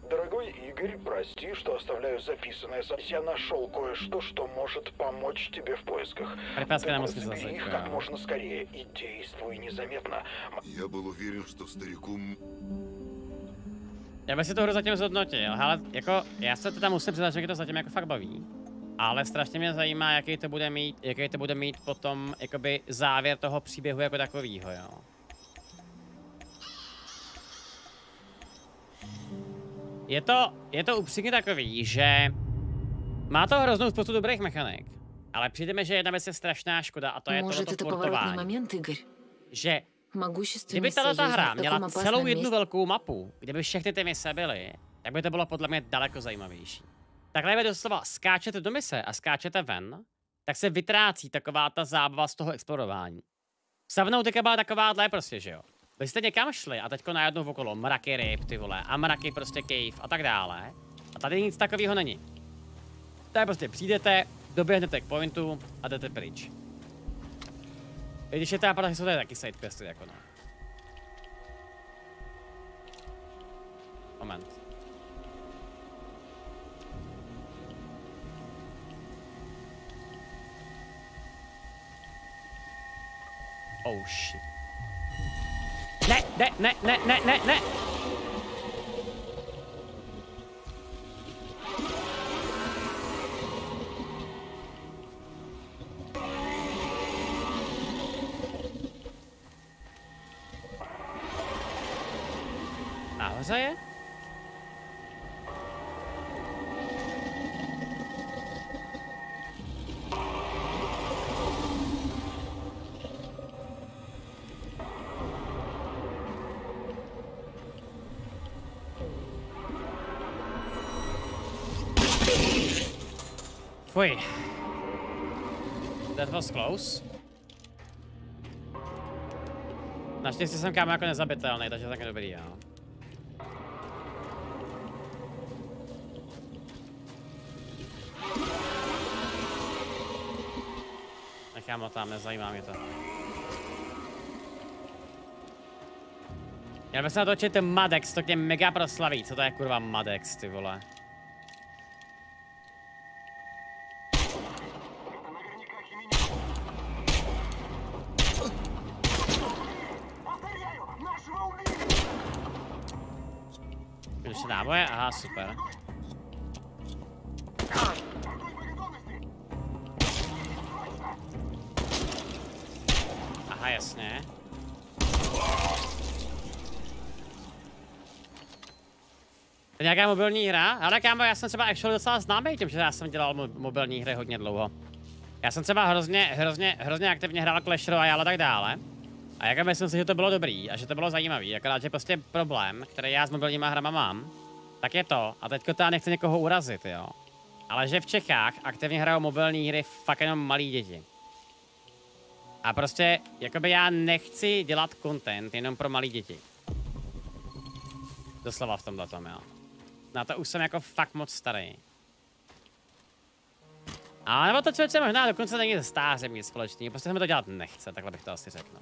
Дорогой Игорь, прости, что оставляю записанное. Я нашел кое-что, что может помочь тебе в поисках. Забери их как можно скорее и действуй незаметно. Я byl uvěřen, že старику... Já bych si to hru zatím zhodnotil, ale jako, já se teda musím přiznat, že mě to zatím jako fakt baví. Ale strašně mě zajímá, jaký to bude mít potom, jakoby, závěr toho příběhu jako takovýho, jo. Je to upřímně takový, že má to hroznou spoustu dobrých mechanik, ale přijde mi, že jedna věc je strašná škoda a to je tohleto portování. Že kdyby tato hra měla celou jednu velkou mapu, kde by všechny ty mise byly, tak by to bylo podle mě daleko zajímavější. Takhle vy doslova skáčete do mise a skáčete ven, tak se vytrácí taková ta zábava z toho explorování. Subnautica byla takováhle prostě, že jo. Vy jste někam šli a teďko najednou okolo mraky ryb, ty vole, a mraky prostě cave a tak dále. A tady nic takového není. Tady prostě přijdete, doběhnete k pointu a jdete pryč. Když je teda pravda, jsou tady taky sidequesty, jako no. Moment. Oh shit. Ne. Nahoře je? Fuj. That was close. Naštěstí jsem kámo jako nezabitelný, takže tak je dobrý, jo. Nechám ho tam, nezajímá mě to. Já bych se natočit Madex, to k něm mega proslaví. Co to je kurva Madex, ty vole? Ještě náboje? Aha, super. Aha, jasně. To je nějaká mobilní hra? Ale kámo, já jsem třeba actually docela známý tím, že já jsem dělal mobilní hry hodně dlouho. Já jsem třeba hrozně aktivně hrál Clash Royale a tak dále. A jako myslím si, že to bylo dobrý a že to bylo zajímavý, akorát, že prostě problém, který já s mobilníma hrama mám, tak je to, a teďko to já nechci někoho urazit, jo. Ale že v Čechách aktivně hrajou mobilní hry fakt jenom malí děti. A prostě, jakoby já nechci dělat content jenom pro malí děti. Doslova v tomhletom, jo. Na to už jsem jako fakt moc starý. A nebo to člověče možná dokonce není se stářem nic společného, prostě se mi to dělat nechce, takhle bych to asi řekl.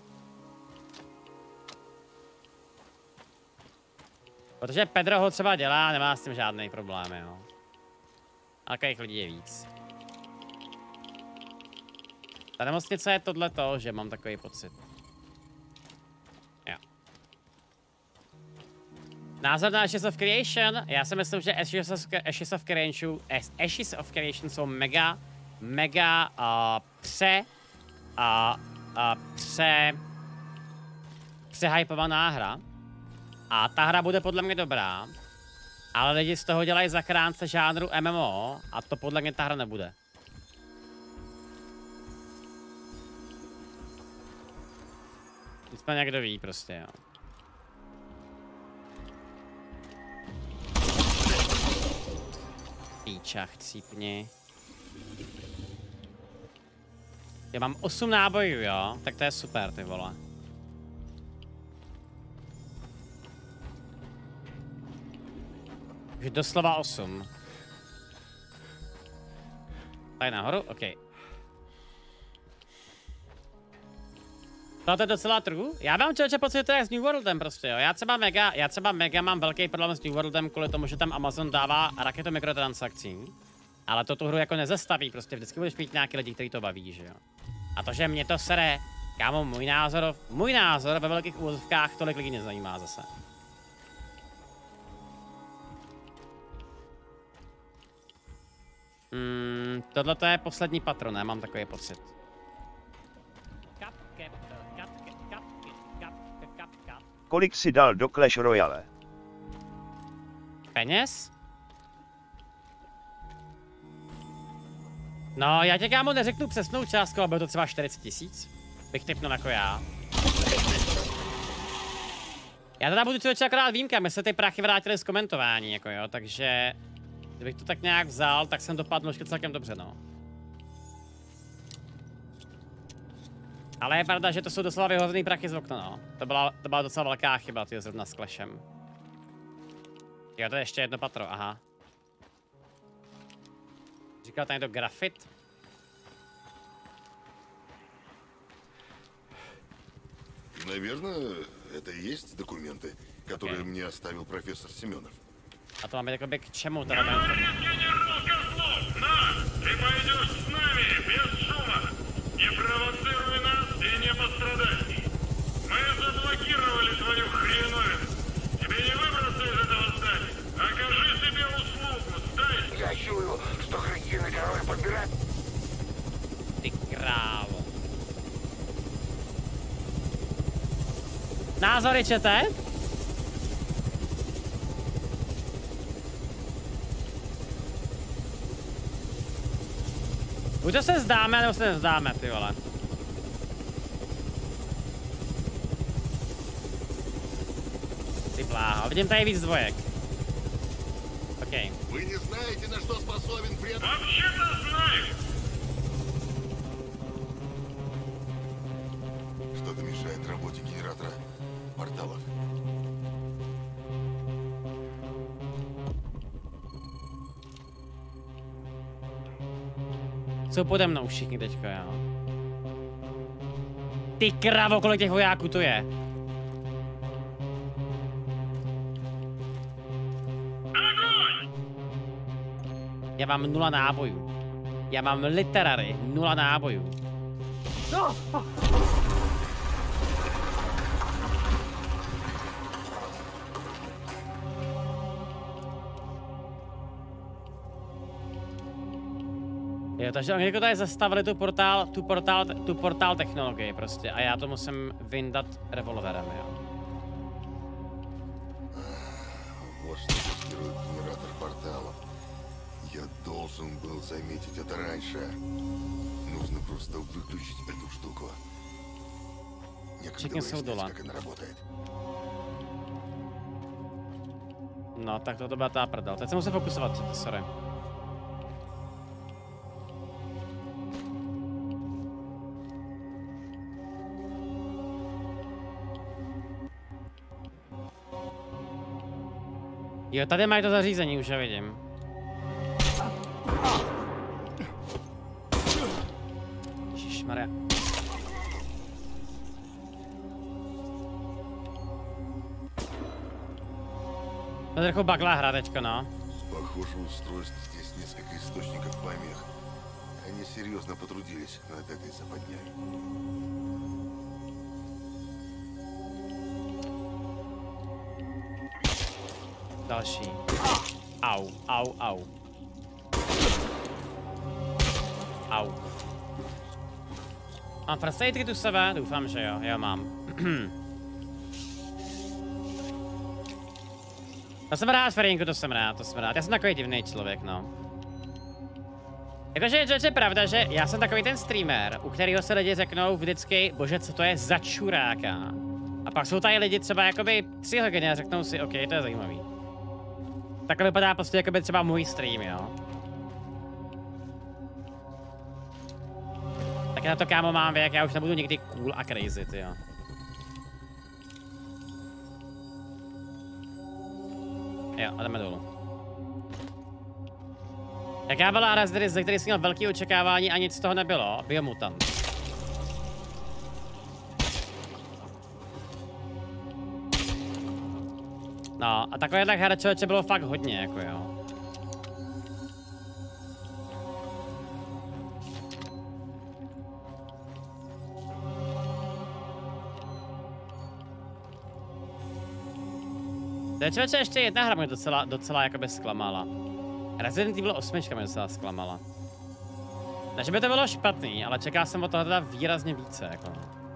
Protože Pedro ho třeba dělá, nemá s tím žádný problém, jo. A takových lidí je víc. Ta nemocnice je tohleto, že mám takový pocit. Jo. Názor na Ashes of Creation? Já si myslím, že Ashes of Creation jsou mega přehypovaná hra. A ta hra bude podle mě dobrá, ale lidi z toho dělají zachránce žánru MMO a to podle mě ta hra nebude. Nicméně někdo ví prostě, jo. Píča, chcípni. Já mám 8 nábojů, jo? Tak to je super, ty vole. Už doslova 8. Tady nahoru? OK. To je docela true. Já mám člověče pocit, to je s New Worldem prostě, jo. Já třeba mega mám velký problém s New Worldem kvůli tomu, že tam Amazon dává raketu mikrotransakcí. Ale to tu hru jako nezastaví, prostě vždycky budeš mít nějaký lidi, kteří to baví, že jo. A to, že mě to sere, kámo, můj názor ve velkých úvozovkách tolik lidí nezajímá zase. Tohle to je poslední patron, já mám takový pocit. Kolik si dal do Clash Royale? Peněz? No, já tě, kámo, neřeknu přesnou částku, ale bylo to třeba 40 000. Bych typnul jako já. Já teda budu člověče akorát výjimka, my se ty prachy vrátili z komentování, jako jo, takže... Kdybych to tak nějak vzal, tak jsem dopadl celkem dobře, no. Ale je pravda, že to jsou docela vyhozený prachy z okna, no. To byla docela velká chyba, tyjo, zrovna s Clashem. Jo, to je ještě jedno patro, aha. Říkal tady to grafit. Наверное, это и есть документы, которые мне оставил профессор Семенов. A to máme jakoby k čemu teda? Генерал Козлов, на! Ты пойдешь с нами, без шума! Не провоцируй нас и не пострадай! Мы заблокировали твою хреновину! Тебе не выбраться из этого здания! Окажи себе услугу, сдай! Я чую, что хрустины король подбирает. Ty krávo. Názory čete? Buď to se zdáme, nebo se nezdáme, ty vole. Ty bláho, vidím tady víc dvojek. OK. Вы не знаете, на что способен пред... Вообще-то знаю! Что-то мешает работе генератора порталов. Jsou pode mnou všichni teďko, jo. Ty kravo, kolik těch vojáků to je. Já mám 0 nábojů. Já mám literary 0 nábojů. No. Jo, takže oni jako tady zastavili tu portál technologii prostě a já to musím vyndat revolverem, jo. Вот что тестирует генератор порталов. Я должен был заметить это раньше. Нужно просто выключить эту штуку. Некогда выяснить, как она работает. No, tak to byla ta prdel. Teď se musím fokusovat, sorry. Jo, tady mají to zařízení, už je vidím. Ježišmarja. To je trochu baglá hra teďko, no. Похоже, устройств здесь несколько источников помех. Они серьезно потрудились над этой западней. Další. Au, au, au. Au. Mám first aid kit u sebe? Doufám, že jo. Jo, mám. To jsem rád, Ferinku, to jsem rád. Já jsem takový divný člověk, no. Jakože je pravda, že já jsem takový ten streamer, u kterého se lidi řeknou vždycky, bože, co to je za čuráka. A pak jsou tady lidi třeba jakoby 3 hodiny a řeknou si, OK, to je zajímavý. Takhle vypadá prostě jakoby třeba můj stream, jo. Tak na to, kámo, mám věk, já už nebudu nikdy cool a crazy, jo. Jo, a jdeme dolů. Jaká byla hra, ze který jsem měl velký očekávání a nic z toho nebylo? Biomutant. A takovéhle her člověče bylo fakt hodně, jako jo. To je člověče ještě jedna hra mě docela jakoby zklamala. Resident Evil 8 mě docela zklamala. Takže by to bylo špatný, ale čekal jsem od toho teda výrazně více, jako.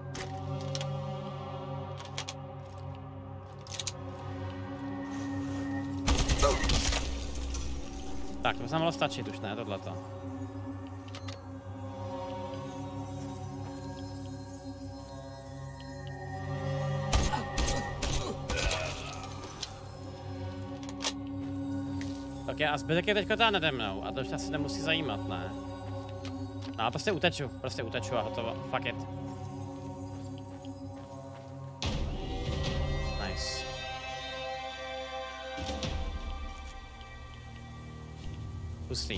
Tak, to by se mohlo stačit už, ne, tohleto. Tak já a zbytek je teďko tady nade mnou a to už asi nemusí zajímat, ne? No, prostě uteču a hotovo, fuck it. Nice. Pustý.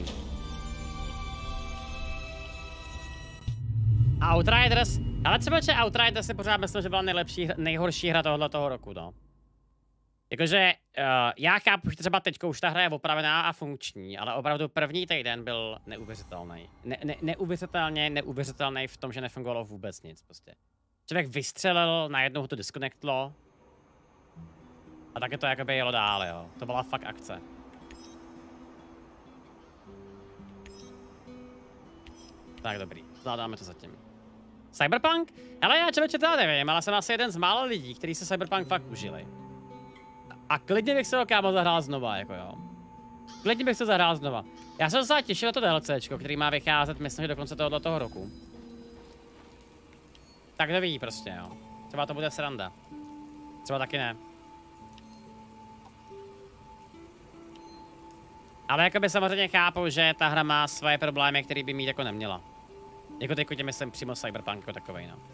Outriders, ale třeba Outriders si pořád myslím, že byla nejhorší hra tohoto roku, no. Jakože já chápu, že třeba teďko už ta hra je opravená a funkční, ale opravdu první týden byl neuvěřitelný. Neuvěřitelný v tom, že nefungovalo vůbec nic prostě. Člověk vystřelil, najednou ho to disconnectlo. A taky to jakoby jelo dál, jo. To byla fakt akce. Tak dobrý, zvládáme to zatím. Cyberpunk? Ale já člověče teda nevím, ale jsem asi jeden z mála lidí, kteří se Cyberpunk fakt užili. A klidně bych se ho kámo zahrál znova, jako jo. Klidně bych se zahrál znova. Já jsem se těšil na to DLCčko, který má vycházet, myslím, že do konce tohoto roku. Tak to ví prostě, jo. Třeba to bude sranda. Třeba taky ne. Ale jakoby samozřejmě chápu, že ta hra má svoje problémy, které by mít jako neměla. Jako teď tě myslím přímo Cyberpunk jako takovej, no.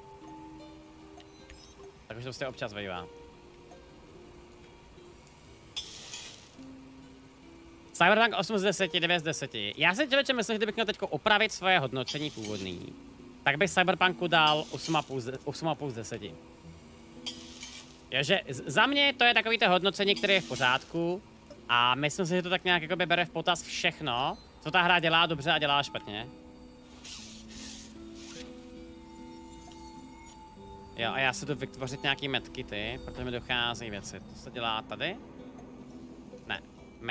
Tak už to prostě občas vejvá. Cyberpunk 8 z 10, 9 z 10. Já si člověče myslím, že kdybych měl teď opravit svoje hodnocení původný, tak bych Cyberpunku dal 8,5 z 10. Takže za mě to je takový to hodnocení, které je v pořádku a myslím si, že to tak nějak jakoby bere v potaz všechno, co ta hra dělá dobře a dělá špatně. Jo, a já si jdu vytvořit nějaký medkity, protože mi dochází věci. To se dělá tady? Ne.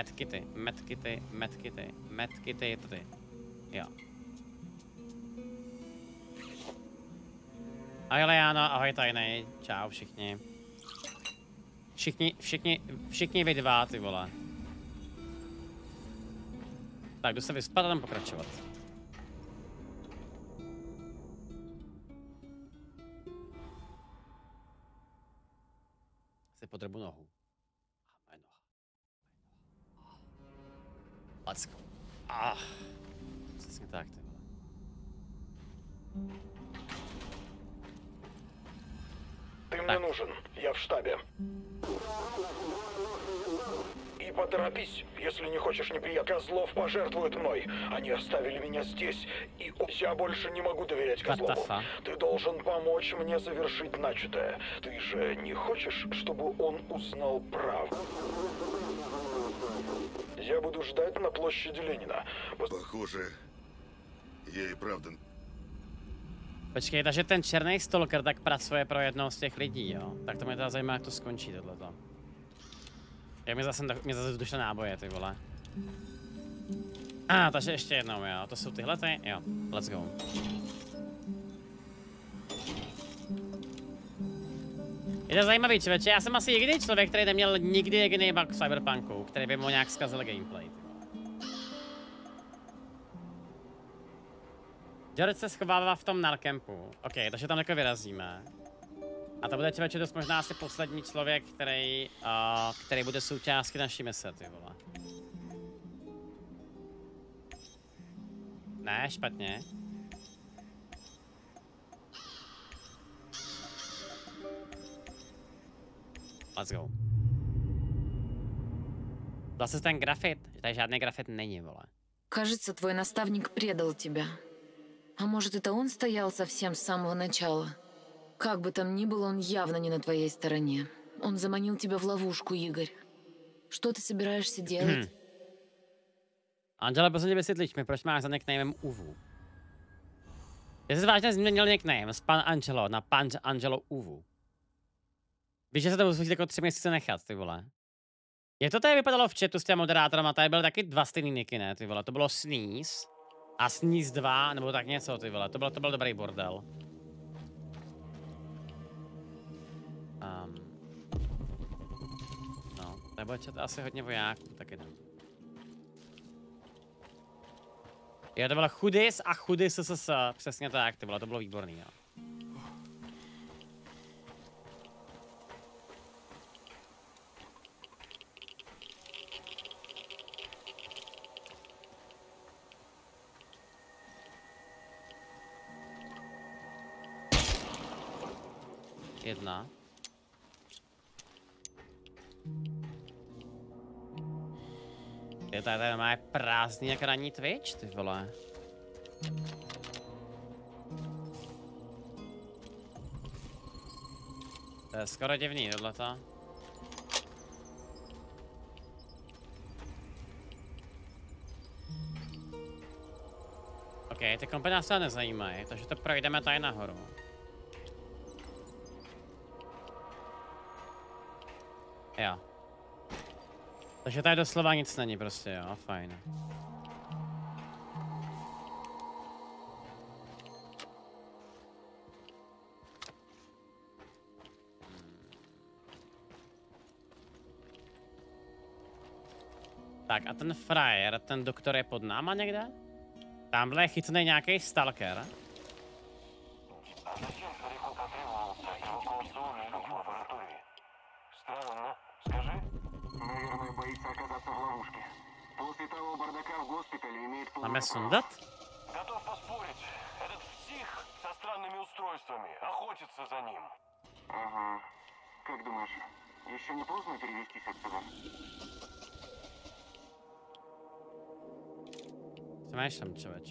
Medkity tady. Jo. Ahoj Leano, ahoj Tajnej, čau všichni. Všichni vy dva, ty vole. Tak, jdu se vyspat a tam pokračovat. Si podrbu nohu. Let's go. Přesně tak, ty vole. Ты мне нужен, я в штабе. И поторопись, если не хочешь неприятных. Козлов пожертвует мной. Они оставили меня здесь, и я больше не могу доверять Козлову. Ты должен помочь мне завершить начатое. Ты же не хочешь, чтобы он узнал правду? Я буду ждать на площади Ленина. Похоже, я и правда... Počkej, takže ten černý stalker tak pracuje pro jednoho z těch lidí, jo? Tak to mě teda zajímá, jak to skončí tohleto. Jak mi zase došly náboje, ty vole. Takže ještě jednou, jo? To jsou tyhle ty? Jo, let's go. Je to zajímavý, člověče, já jsem asi jediný člověk, který neměl nikdy jediný bug v Cyberpunku, který by mu nějak zkazil gameplay. George se schovává v tom narkempu. OK, takže tam jako vyrazíme. A to bude člověče dost možná asi poslední člověk, který bude součástí naší mise, ty vole. Ne, špatně. Let's go. Zase ten grafit, tady žádný grafit není, vole. Кажется, твой наставник предал тебя. А может, это он стоял совсем с самого начала? Как бы там ни было, он явно не на твоей стороне. Он заманил тебя в ловушку, Игорь. Что ты собираешься делать? Angelo, prosím tě, vysvětlič mi, proč máš za nicknamem Uvu. Jestli jsi vážně změnil nickname z Pan Angelo na Pan Angelo Uvu. Víš, že se to musíš jako 3 měsíce nechat, ty vole. Jak to tady vypadalo v chatu s těmi moderátorama, tady byly taky 2 stejný nicky, ne, ty vole. To bylo Sneeze a Sneeze 2, nebo tak něco, ty vole. To byl dobrý bordel. No, tady bude chat asi hodně vojáků, taky tam. Jo, to bylo Chudis a Chudis SSS, přesně tak, ty vole, to bylo výborný, jo. Jedna. Je tady má prázdný jak ranní Twitch, ty vole. To je skoro divný, tohleto. OK, ty kompy nás se nezajímají, takže to projdeme tady nahoru. Jo. Takže tady doslova nic není prostě, jo, fajn. Tak a ten frajer, ten doktor je pod náma někde? Tamhle je chycený nějaký stalker. Máme sundat? Готов поспорить. Этот псих со странными устройствами охотится за ним. Ага. Как думаешь, еще не поздно перевестись отсюда? Co máš tam, člověče?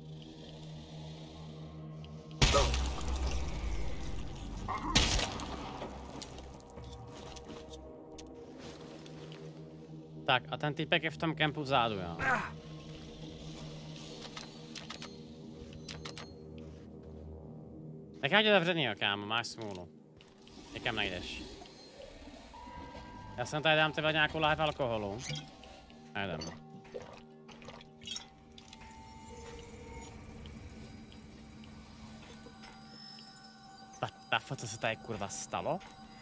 Tak a ten týpek je v tom kempu vzadu, jo. Nechám tě zavřenýho, kámo, máš smůlu. Někam najdeš. Já jsem tady dám tebe nějakou láhev alkoholu. A jdem. Co se tady kurva stalo?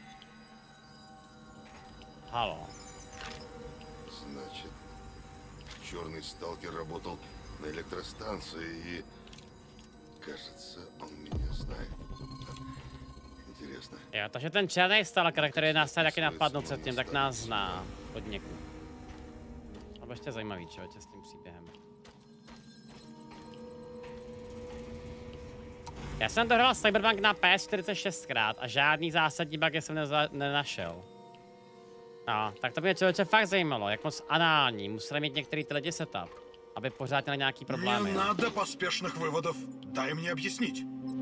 Halo. Значит, черный сталкер работал на электростанции и... Кажется, он меня знает. Интересно. Jo, takže ten černý stalker, který nás tady taky napadl předtím, tak nás zná od někud. To bylo ještě zajímavý, člověče, s tím příběhem. Já jsem dohrál Cyberpunk na PS46krát a žádný zásadní bug jsem nenašel. No, tak to mě člověče fakt zajímalo, jak moc anální museli mít některý ty lidi setup, aby pořád měli nějaký problémy. Не надо поспешных выводов. Дай мне объяснить.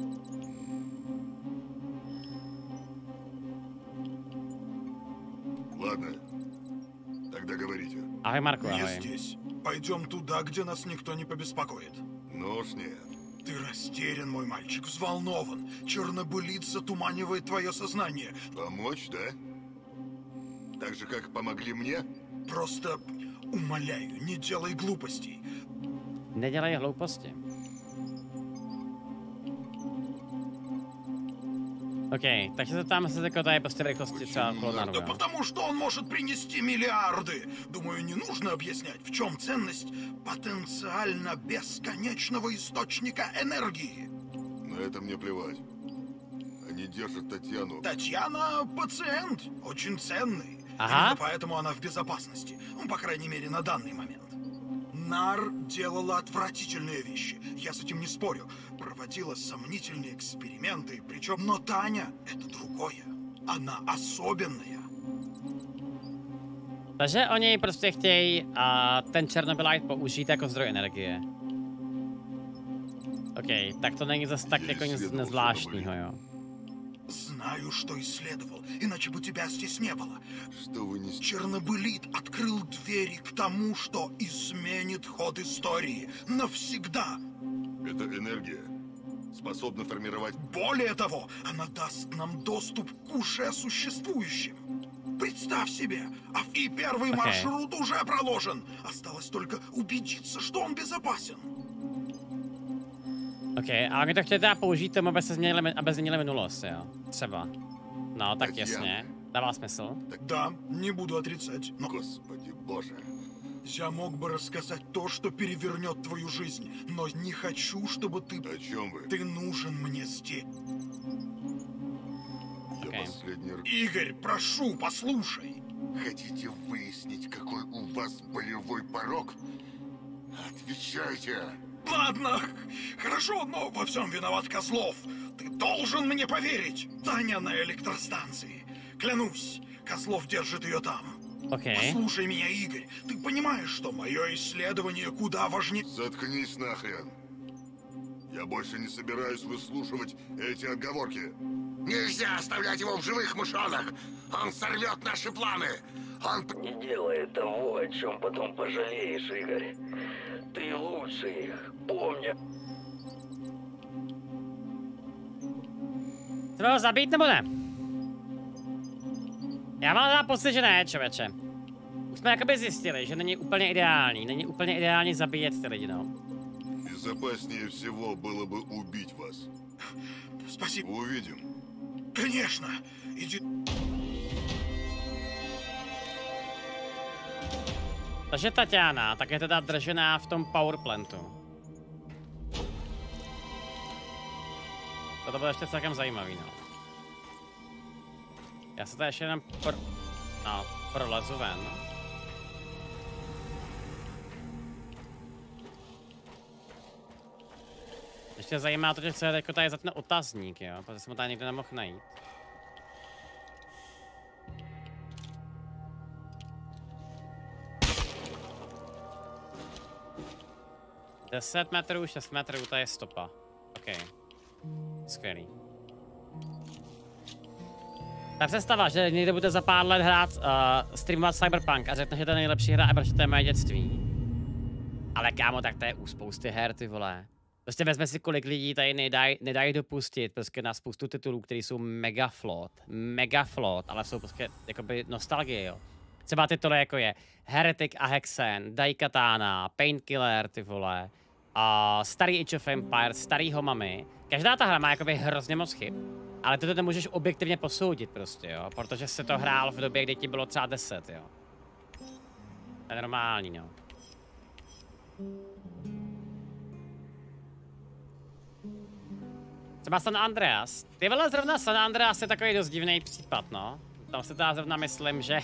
Ладно, тогда говорите. Ahoj Marku, Не ahoj. здесь. Пойдем туда, где нас никто не побеспокоит. Ну уж нет. Ты растерян, мой мальчик, взволнован. Чернобылиц затуманивает твое сознание. Помочь, да? Так же, как помогли мне? Просто умоляю, не делай глупостей. Nedělej hlouposti. OK, takže se tam se jako tady prostě v rychlosti třeba okolo Да naruga. потому что он может принести миллиарды. Думаю, не нужно объяснять, в чем ценность потенциально бесконечного источника энергии. На это мне плевать. Они держат Татьяну. Татьяна пациент, очень ценный. Ага. Именно поэтому она в безопасности. Ну, по крайней мере, на данный момент. Нар делала отвратительные вещи. Я с этим не спорю. Проводила сомнительные эксперименты. Причем, но Таня — это другое. Она особенная. Takže oni prostě chtějí ten Černobylite použít jako zdroj energie. OK, tak to není zase tak jako nic nezvláštního, jo. Знаю, что исследовал, иначе бы тебя здесь не было. Что вы не... Чернобылит открыл двери к тому, что изменит ход истории навсегда. Это энергия способна формировать... Более того, она даст нам доступ к уже существующим. Представь себе, и первый маршрут уже проложен. Осталось только убедиться, что он безопасен. OK, ale my to chtěli teda použít tomu, aby změnili minulost, jo? Třeba. No, tak jasně. Dává smysl. Да, не буду отрицать, но... Господи боже. Я мог бы рассказать то, что перевернет твою жизнь, но не хочу, чтобы ты... О чем вы? Ты нужен мне здесь. Я последний раз... Игорь, прошу, послушай. Хотите выяснить, какой у вас болевой порог? Отвечайте. Ладно, хорошо, но во всем виноват Козлов. Ты должен мне поверить. Таня на электростанции. Клянусь, Козлов держит ее там. Послушай меня, Игорь. Ты понимаешь, что мое исследование куда важнее... Заткнись нахрен. Я больше не собираюсь выслушивать эти отговорки. Нельзя оставлять его в живых, мышонок! Он сорвет наши планы! Он... Не делай того, о чем потом пожалеешь, Игорь. Ты лучше их, помни. Chceme ho zabít nebo ne? Já mám pocit, že ne, člověče. Už jsme jakoby zjistili, že není úplně ideální zabíjet ty lidi, no. Безопаснее всего было бы убить вас. Спасибо. Увидим. Конечно. Иди. Takže Tatiana, tak je teda držená v tom powerplantu. To bude ještě celkem zajímavý, no. Já se tady ještě jenom prolezu ven. Ještě zajímá to, že chce jako tady za ten otazník, jo, protože jsem ho tady nikdo nemohl najít. Deset metrů, 6 metrů, to je stopa. OK. Skvělý. Ta představa, že někdo bude za pár let hrát, streamovat Cyberpunk a řekne, že to je nejlepší hra, protože to je moje dětství. Ale kámo, tak to je u spousty her, ty vole. Prostě vezme si, kolik lidí tady nedají dopustit prostě na spoustu titulů, které jsou mega flawed, ale jsou prostě jakoby nostalgie, jo. Třeba tituly jako je Heretic a Hexen, Daikatana, Painkiller, ty vole, starý Age of Empires, starý Homami. Každá ta hra má jakoby hrozně moc chyb, ale ty to nemůžeš objektivně posoudit prostě, jo, protože se to hrál v době, kdy ti bylo třeba 10, jo. To je normální, no. Třeba San Andreas. Ty vole, zrovna San Andreas je takový dost divný případ, no. Tam se teda zrovna myslím, že...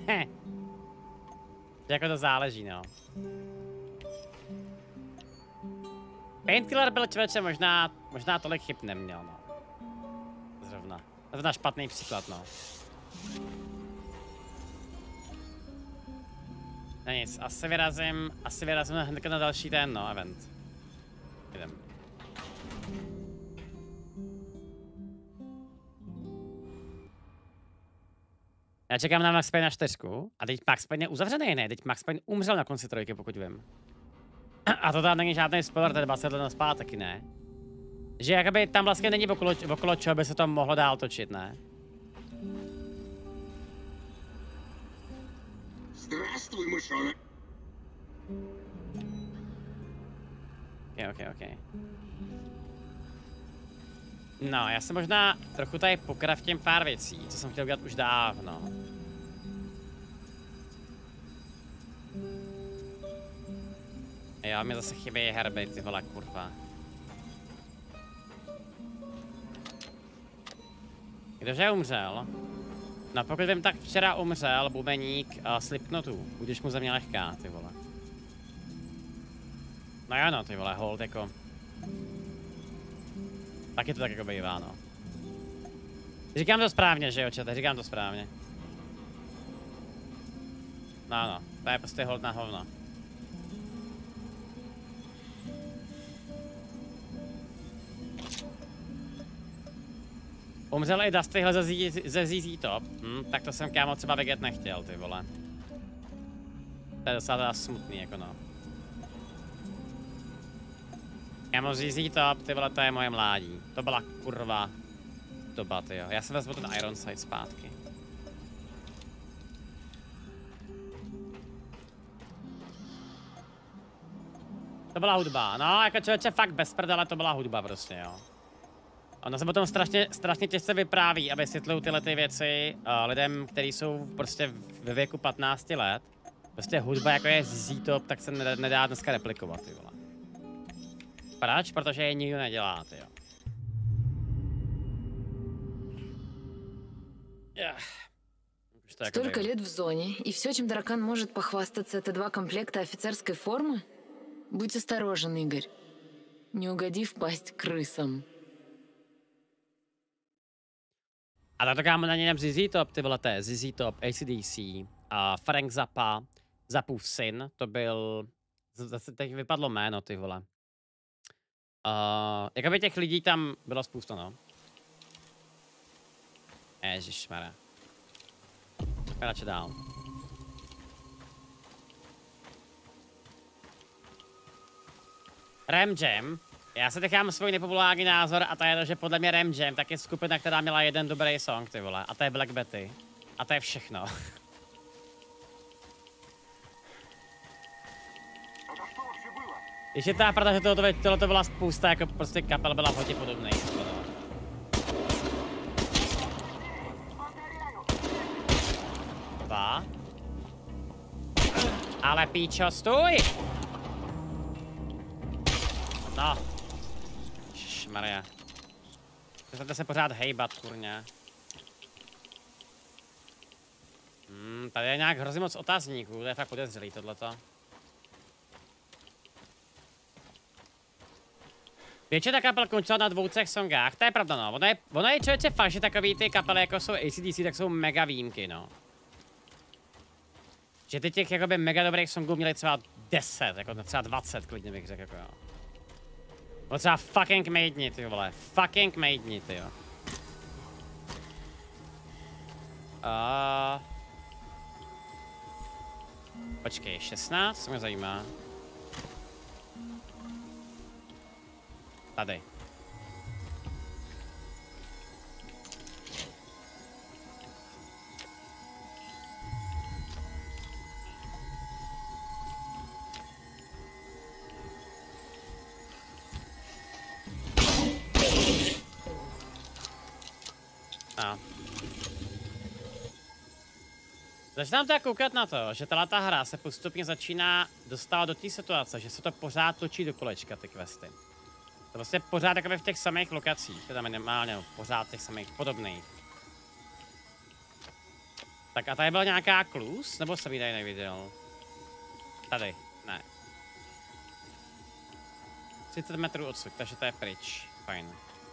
že jako to záleží, no. Painkiller byl člověče možná tolik chyb neměl, no. Zrovna špatný příklad, no. No nic, asi vyrazím hned na další ten, no, event. Jdem. Já čekám na Max Payne na 4 a teď Max Payne je uzavřený, ne? Teď Max Payne umřel na konci 3, pokud vím. A to tam není žádný spoiler, to je 20 let zpátky, ne? Že jakoby tam vlastně není okolo čeho by se to mohlo dál točit, ne? Здравствуй, мышонок. OK. No, já se možná trochu tady pokraftím pár věcí, co jsem chtěl udělat už dávno. Jo, mi zase chybí herby, ty vole, kurva. Kdože umřel? No pokud vím, tak včera umřel bubeník Slipknotu, když mu země lehká, ty vole. No jo no, ty vole, hold jako... Taky to tak jako bývá, no. Říkám to správně, že jo, čete, říkám to správně. No, to je prostě hold na hovno. Umřel i Dustyhle ze ZZ Top. Tak to jsem kámo třeba vidět nechtěl, ty vole. To je docela smutný, jako no. Kámo ZZ Top, ty vole, to je moje mládí. To byla kurva doba, ty jo. Já si vezmu ten Ironside zpátky. To byla hudba, no jako člověče fakt bez prdele to byla hudba prostě, jo. Ono se potom strašně těžce vypráví, aby vysvětlují tyhle ty věci lidem, kteří jsou prostě ve věku 15 let. Prostě hudba jako je ZZ Top, tak se nedá dneska replikovat, ty vole. Proč? Protože je nikdo nedělá, ty jo. Столько лет в зоне, и все, чем Таракан может похвастаться, это 2 комплекта офицерской формы? Будь осторожен, Игорь. Не угоди в пасть крысам. A tak to kámo na něm ZZ Top, ty vole, ZZ Top, AC/DC, Frank Zappa, Zappův syn, to byl, zase teď vypadlo jméno, ty vole. Jakoby těch lidí tam bylo spousta, no. Ježišmarja. Radši dál. Ram Jam. Já se teď mám svůj nepopulární názor a to je to, že podle mě Ram Jam tak je skupina, která měla jeden dobrý song, ty vole. A to je Black Betty. A to je všechno. Ještě ta pravda, že tohle to byla spousta, jako prostě kapel byla hodně podobný. Dva. Ale píčo, stůj! No. Ježišmarja. Přestaňte se pořád hejbat, kurňa. Tady je nějak hrozně moc otazníků, to je fakt podezřelý tohleto. Většina kapel končila na 2-3 songách, to je pravda no. Ono je člověče fakt, že takový ty kapely jako jsou AC/DC, tak jsou mega výjimky no. Že ty těch jakoby mega dobrých songů měli třeba 10, jako třeba 20 klidně bych řekl jako jo. No třeba fucking Maideni, ty vole. Fucking Maideni, ty jo. Počkej, 16? Co mě zajímá. Tady. Začínám teda koukat na to, že ta hra se postupně začíná dostávat do té situace, že se to pořád točí do kolečka, ty questy. To prostě pořád jakoby v těch samých lokacích, teda minimálně pořád těch samých podobných. Tak a tady byla nějaká klus, nebo jsem ji tady neviděl? Tady, ne. 30 metrů odsud, takže to je pryč, fajn.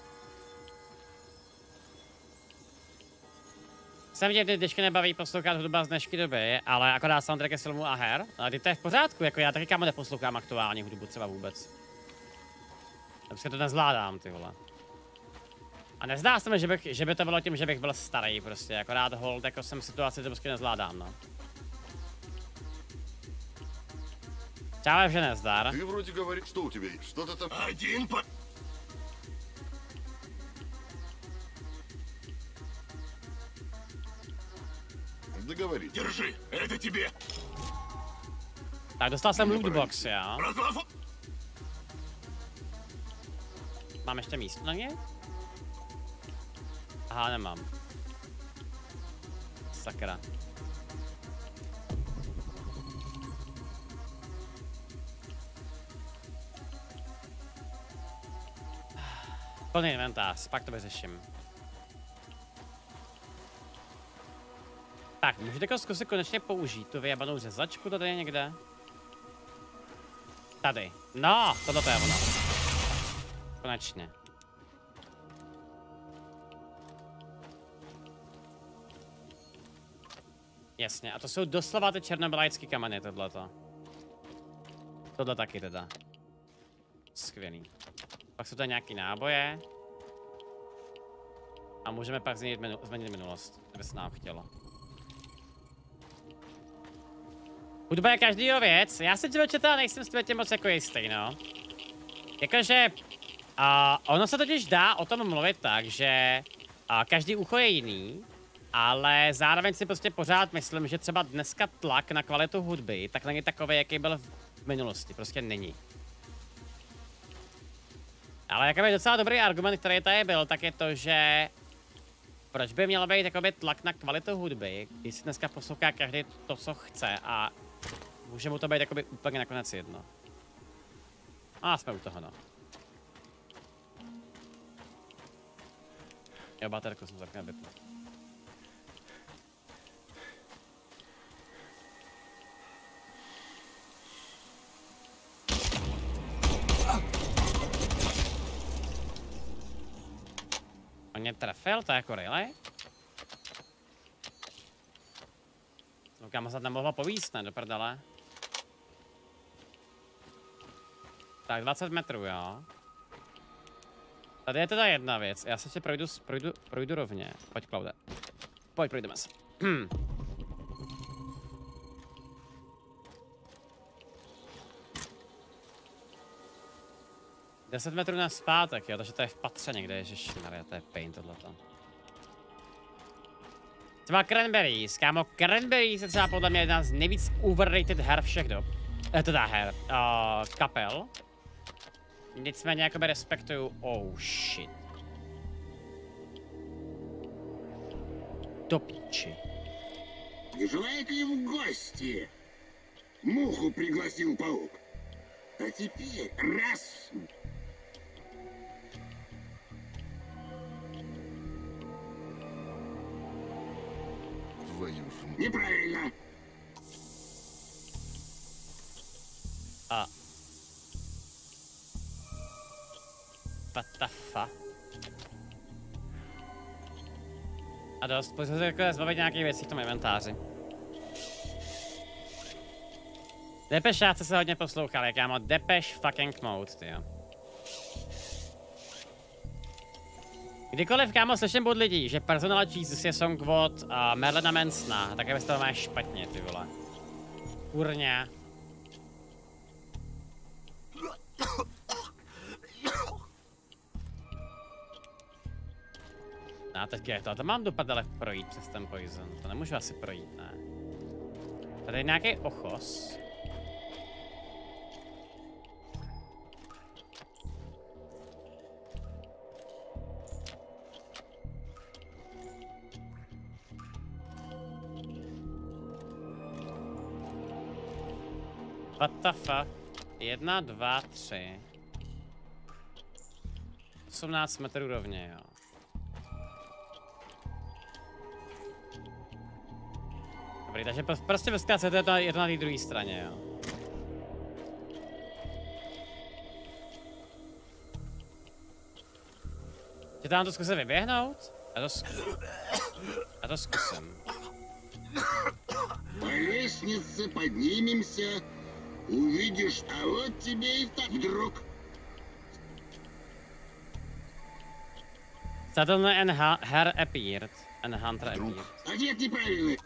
Jsem vidět, že vždycky nebaví poslouchat hudba z dnešní doby, ale akorát soundtracky z filmů a her. Ale to je v pořádku, jako já taky kámo neposlouchám aktuální hudbu třeba vůbec. Prostě to nezvládám, ty vole. A nezdá se mi, že by to bylo tím, že bych byl starý prostě, akorát hold, jako jsem v situaci, to prostě nezvládám, no. Čau, že nezdar. Ty vrodě говоришь, что у тебя есть? Что-то там... Один по... Договори. Держи, это тебе. Tak dostal jsem lootbox, jo. Mám ještě místo na ně? Aha, nemám. Sakra. Plný inventář, pak to vyřeším. Tak, můžete zkusit konečně použít tu vyjebanou řezačku, to tady je někde? Tady. No, tohle je ono. Konečně. Jasně, a to jsou doslova ty černobylajské kameny, tohleto. Tohle taky teda. Skvělý. Pak jsou tady nějaký náboje. A můžeme pak změnit minulost, kdyby se nám chtělo. Hudba je každýho věc. Já si člověče nejsem s tím moc jako jistý, no. Jakože... ono se totiž dá o tom mluvit tak, že každý ucho je jiný, ale zároveň si prostě pořád myslím, že třeba dneska tlak na kvalitu hudby tak není takový, jaký byl v minulosti. Prostě není. Ale jakoby docela dobrý argument, který tady byl, tak je to, že proč by měl být jakoby tlak na kvalitu hudby, když si dneska poslouchá každý to, co chce a může mu to být jakoby úplně nakonec jedno. A jsme u toho, no. Jo, baterku jsem zapněl vypnout. On mě trefil, to je jako relay? No kam se tam mohla povíst, ne, do prdele. Tak 20 metrů, jo. Tady je teda jedna věc, já se ještě projdu rovně. Pojď, Klaude. Pojď, projdeme se. 10 metrů na zpátek, jo, takže to je v patře někde, ježišmarja, to je pain tohleto. Třeba Cranberries, kámo, Cranberries je třeba podle mě jedna z nejvíc overrated her všech dob. Teda her, kapel. Nicméně jakoby respektuju, oh shit. Do píči. Желаете в гости? Муху пригласил паук. А теперь раз... Твою ж... Неправильно. What the fuck? A dost, pojď se jako zbavit nějakých věcí v tom inventáři. Depešáci se hodně poslouchali, kámo, Depeche fucking mode, tyjo. Kdykoliv, kámo, slyším od lidí, že Personal Jesus je song od Merlina Mansona, tak abyste to máš špatně, ty vole. Kurňa. No teď je to mám do prdele projít přes ten poison, to nemůžu asi projít, ne. Tady je nějaký ochos. What the fuck? 1, 2, 3. 18 metrů rovně, jo. Dobrý, takže prostě ve zkratce je to na té druhé straně, jo. Že tam to zkusím vyběhnout? Já to zkusím. По лестнице поднимемся, увидишь, а вот тебе и так вдруг. Suddenly an her appeared, and hunter appeared. Ответ неправильный.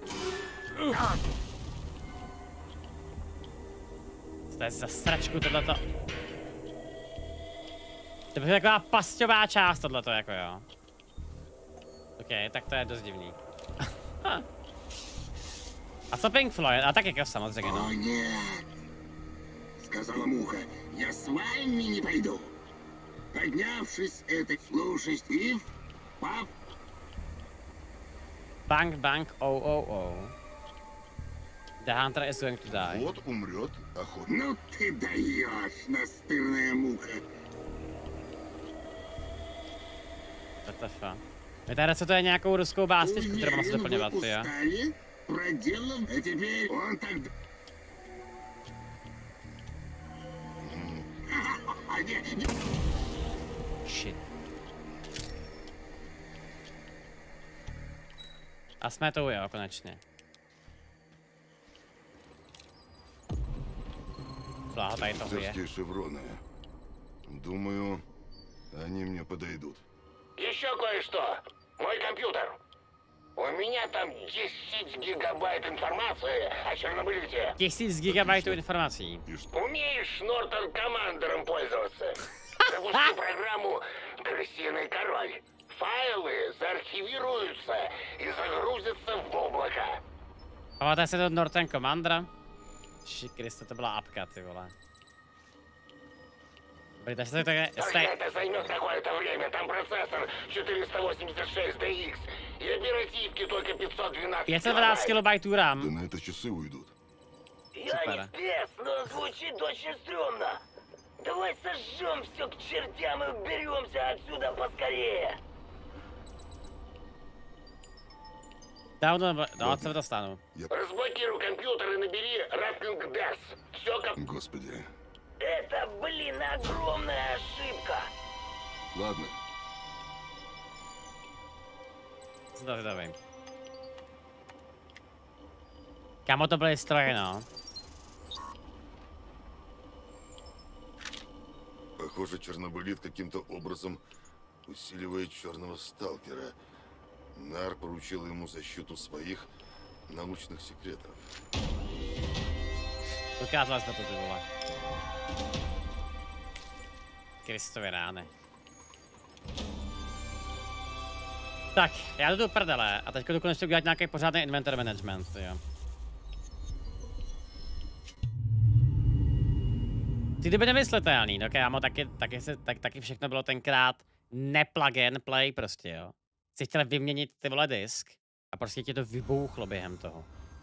To je za sračku tohleto. To je taková pasťová část tohleto, jako jo. OK, tak to je dost divný. A co Pink Floyd? A tak jako samozřejmě, no. О, нет, сказала муха, я с вами не пойду. Поднявшись этой слушай, Стив, пап. Bang, bang, oh, oh, oh. The hunter is going to die. Вот умрет охотник. Ну ты даешь, настырная муха. What the fuck? My tady co to je nějakou ruskou básničku, kterou mám se doplňovat, ty jo? Проделал, а теперь он так... Shit. A jsme tu, jo, konečně. Fláha, tady toho je. Здесь шевроны. Думаю, они мне подойдут. Еще кое-что. компьютер. У меня там 10 гигабайт информации о Чернобылите. 1000 гигабайтů informací. Умеешь Нортон Командером пользоваться? Запусти программу «Крысиный король». Файлы заархивируются и загрузятся в облако. Pamatujete se do Norton Commandera? Kriste, to byla apka, ty vole. Takže to je это займет какое-то время. Там процессор 486 DX. И оперативки только 512 512 килобайтů RAM. Да на это часы уйдут. Я не спец, но звучит очень стрёмно. Давай сожжем все к чертям и уберемся отсюда поскорее. Dál se dostanu. Разблокируй компьютер и набери Ратлинг Дас. Все как... Господи. Это, блин, огромная ошибка. Ладно. Zdravím. Kamo to byly stroje, no. Похоже, Чернобылит каким-то образом усиливает черного сталкера. Нар поручил ему защиту своих научных секретов. Ukázala jsme to, ty vole. Kristovy rány. Tak, já jdu do prdele a teďka jdu konečně udělat nějaký pořádný inventory management, jo. Ty doby nemyslitelný, no kámo, taky všechno bylo tenkrát neplug and play prostě, jo. Jsi chtěl vyměnit ty vole disk a prostě ti to vybouchlo během toho.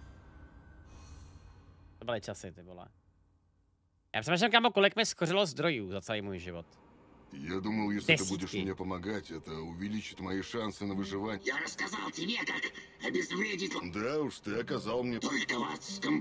To byly časy, ty vole. Já přemýšlím, kámo, kolik mi skořilo zdrojů za celý můj život. Я думал, если ты будешь мне помогать, это увеличит мои шансы на выживание. Я рассказал тебе, как обезвредить... Да уж, ты оказал мне... Только в адском...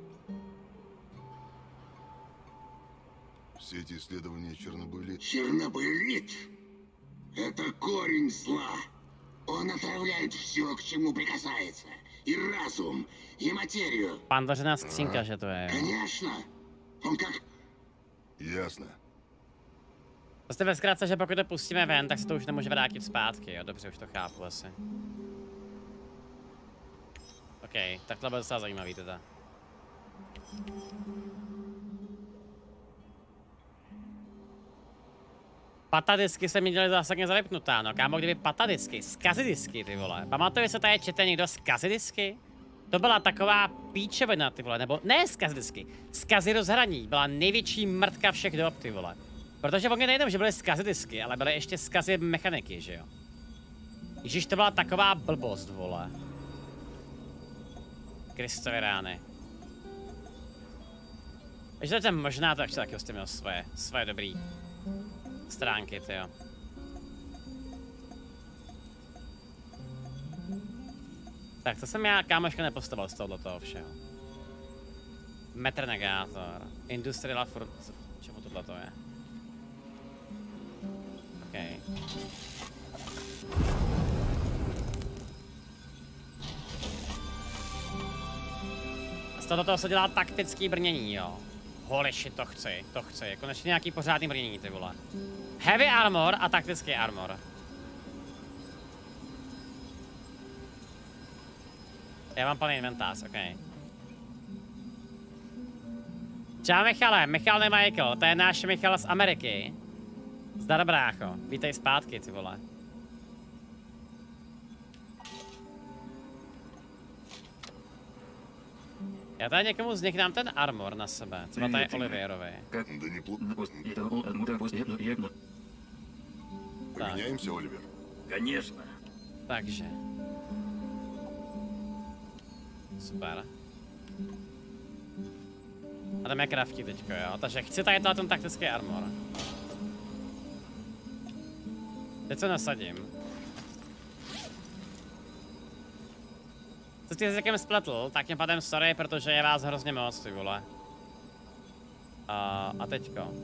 Все эти исследования Чернобылит... Чернобылит — это корень зла. Он отравляет все, к чему прикасается. И разум, и материю. Pandořina skřínka, že to je. Конечно. Он как... Ясно. Prostě ve zkratce, že pokud to pustíme ven, tak se to už nemůže vrátit zpátky, jo, dobře, už to chápu asi. OK, tak to bylo docela zajímavý teda. Patadisky se mi dělaly zásadně zavypnutá, no kámo, kdyby patadisky, skazidisky, ty vole. Pamatuje se tady čete někdo skazidisky? To byla taková píčovina, ty vole, nebo ne skazidisky, skazy rozhraní, byla největší mrtka všech dob, ty vole. Protože oni nejenom, že byly skazidisky, ale byly ještě skazy mechaniky, že jo. Ježíš, to byla taková blbost, vole. Kristovy rány. Takže to možná to ještě taky vlastně měl svoje dobrý stránky, tyjo. Tak to jsem já, kámoška, nepostavil z tohoto všeho. Metr negátor. Industrial furt... Čemu tohleto je? Okay. Z toho se dělá taktický brnění, jo. Holy shit, to chci. Konečně nějaký pořádný brnění, ty vole. Heavy armor a taktický armor. Já mám plný inventář, ok. Čau Michale, Michal Nemajkl, to je náš Michal z Ameriky. Zdar brácho, vítej zpátky, ty vole. Já tady někomu z nich dám ten armor na sebe, co tady Olivierovi. Поменяемся, Оливер? Конечно. Takže. Super. A tam je crafty teďko, jo, takže chci tady ten taktický armor. Teď se nasadím. Co jsi s někým spletl, tak tím pádem sorry, protože je vás hrozně moc, ty vole. A teďko.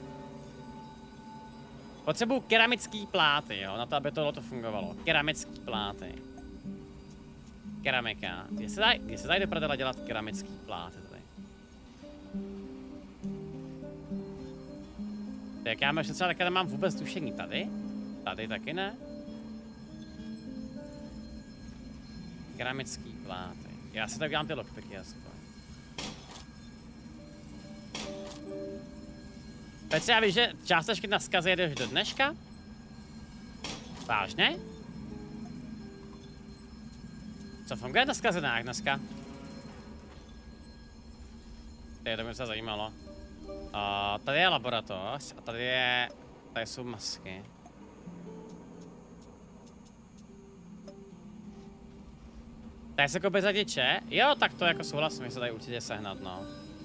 Potřebuju keramický pláty, jo, na to, aby tohleto fungovalo. Keramický pláty. Keramika. Kdy se dají do prdele dělat keramický pláty tady? Tak já mám třeba také mám vůbec tušení tady? Tady taky ne? Keramický pláty. Já si tak dělám ty lockpicky aspoň. Petře, já víš, že částečky na zkazy jedeš do dneška? Vážně? Co funguje na zkazenách dneska? To mě se zajímalo. Tady je laboratoř a tady jsou masky. Tady se koupí řadiče? Jo, tak to jako souhlasím, že se tady určitě sehnat, no.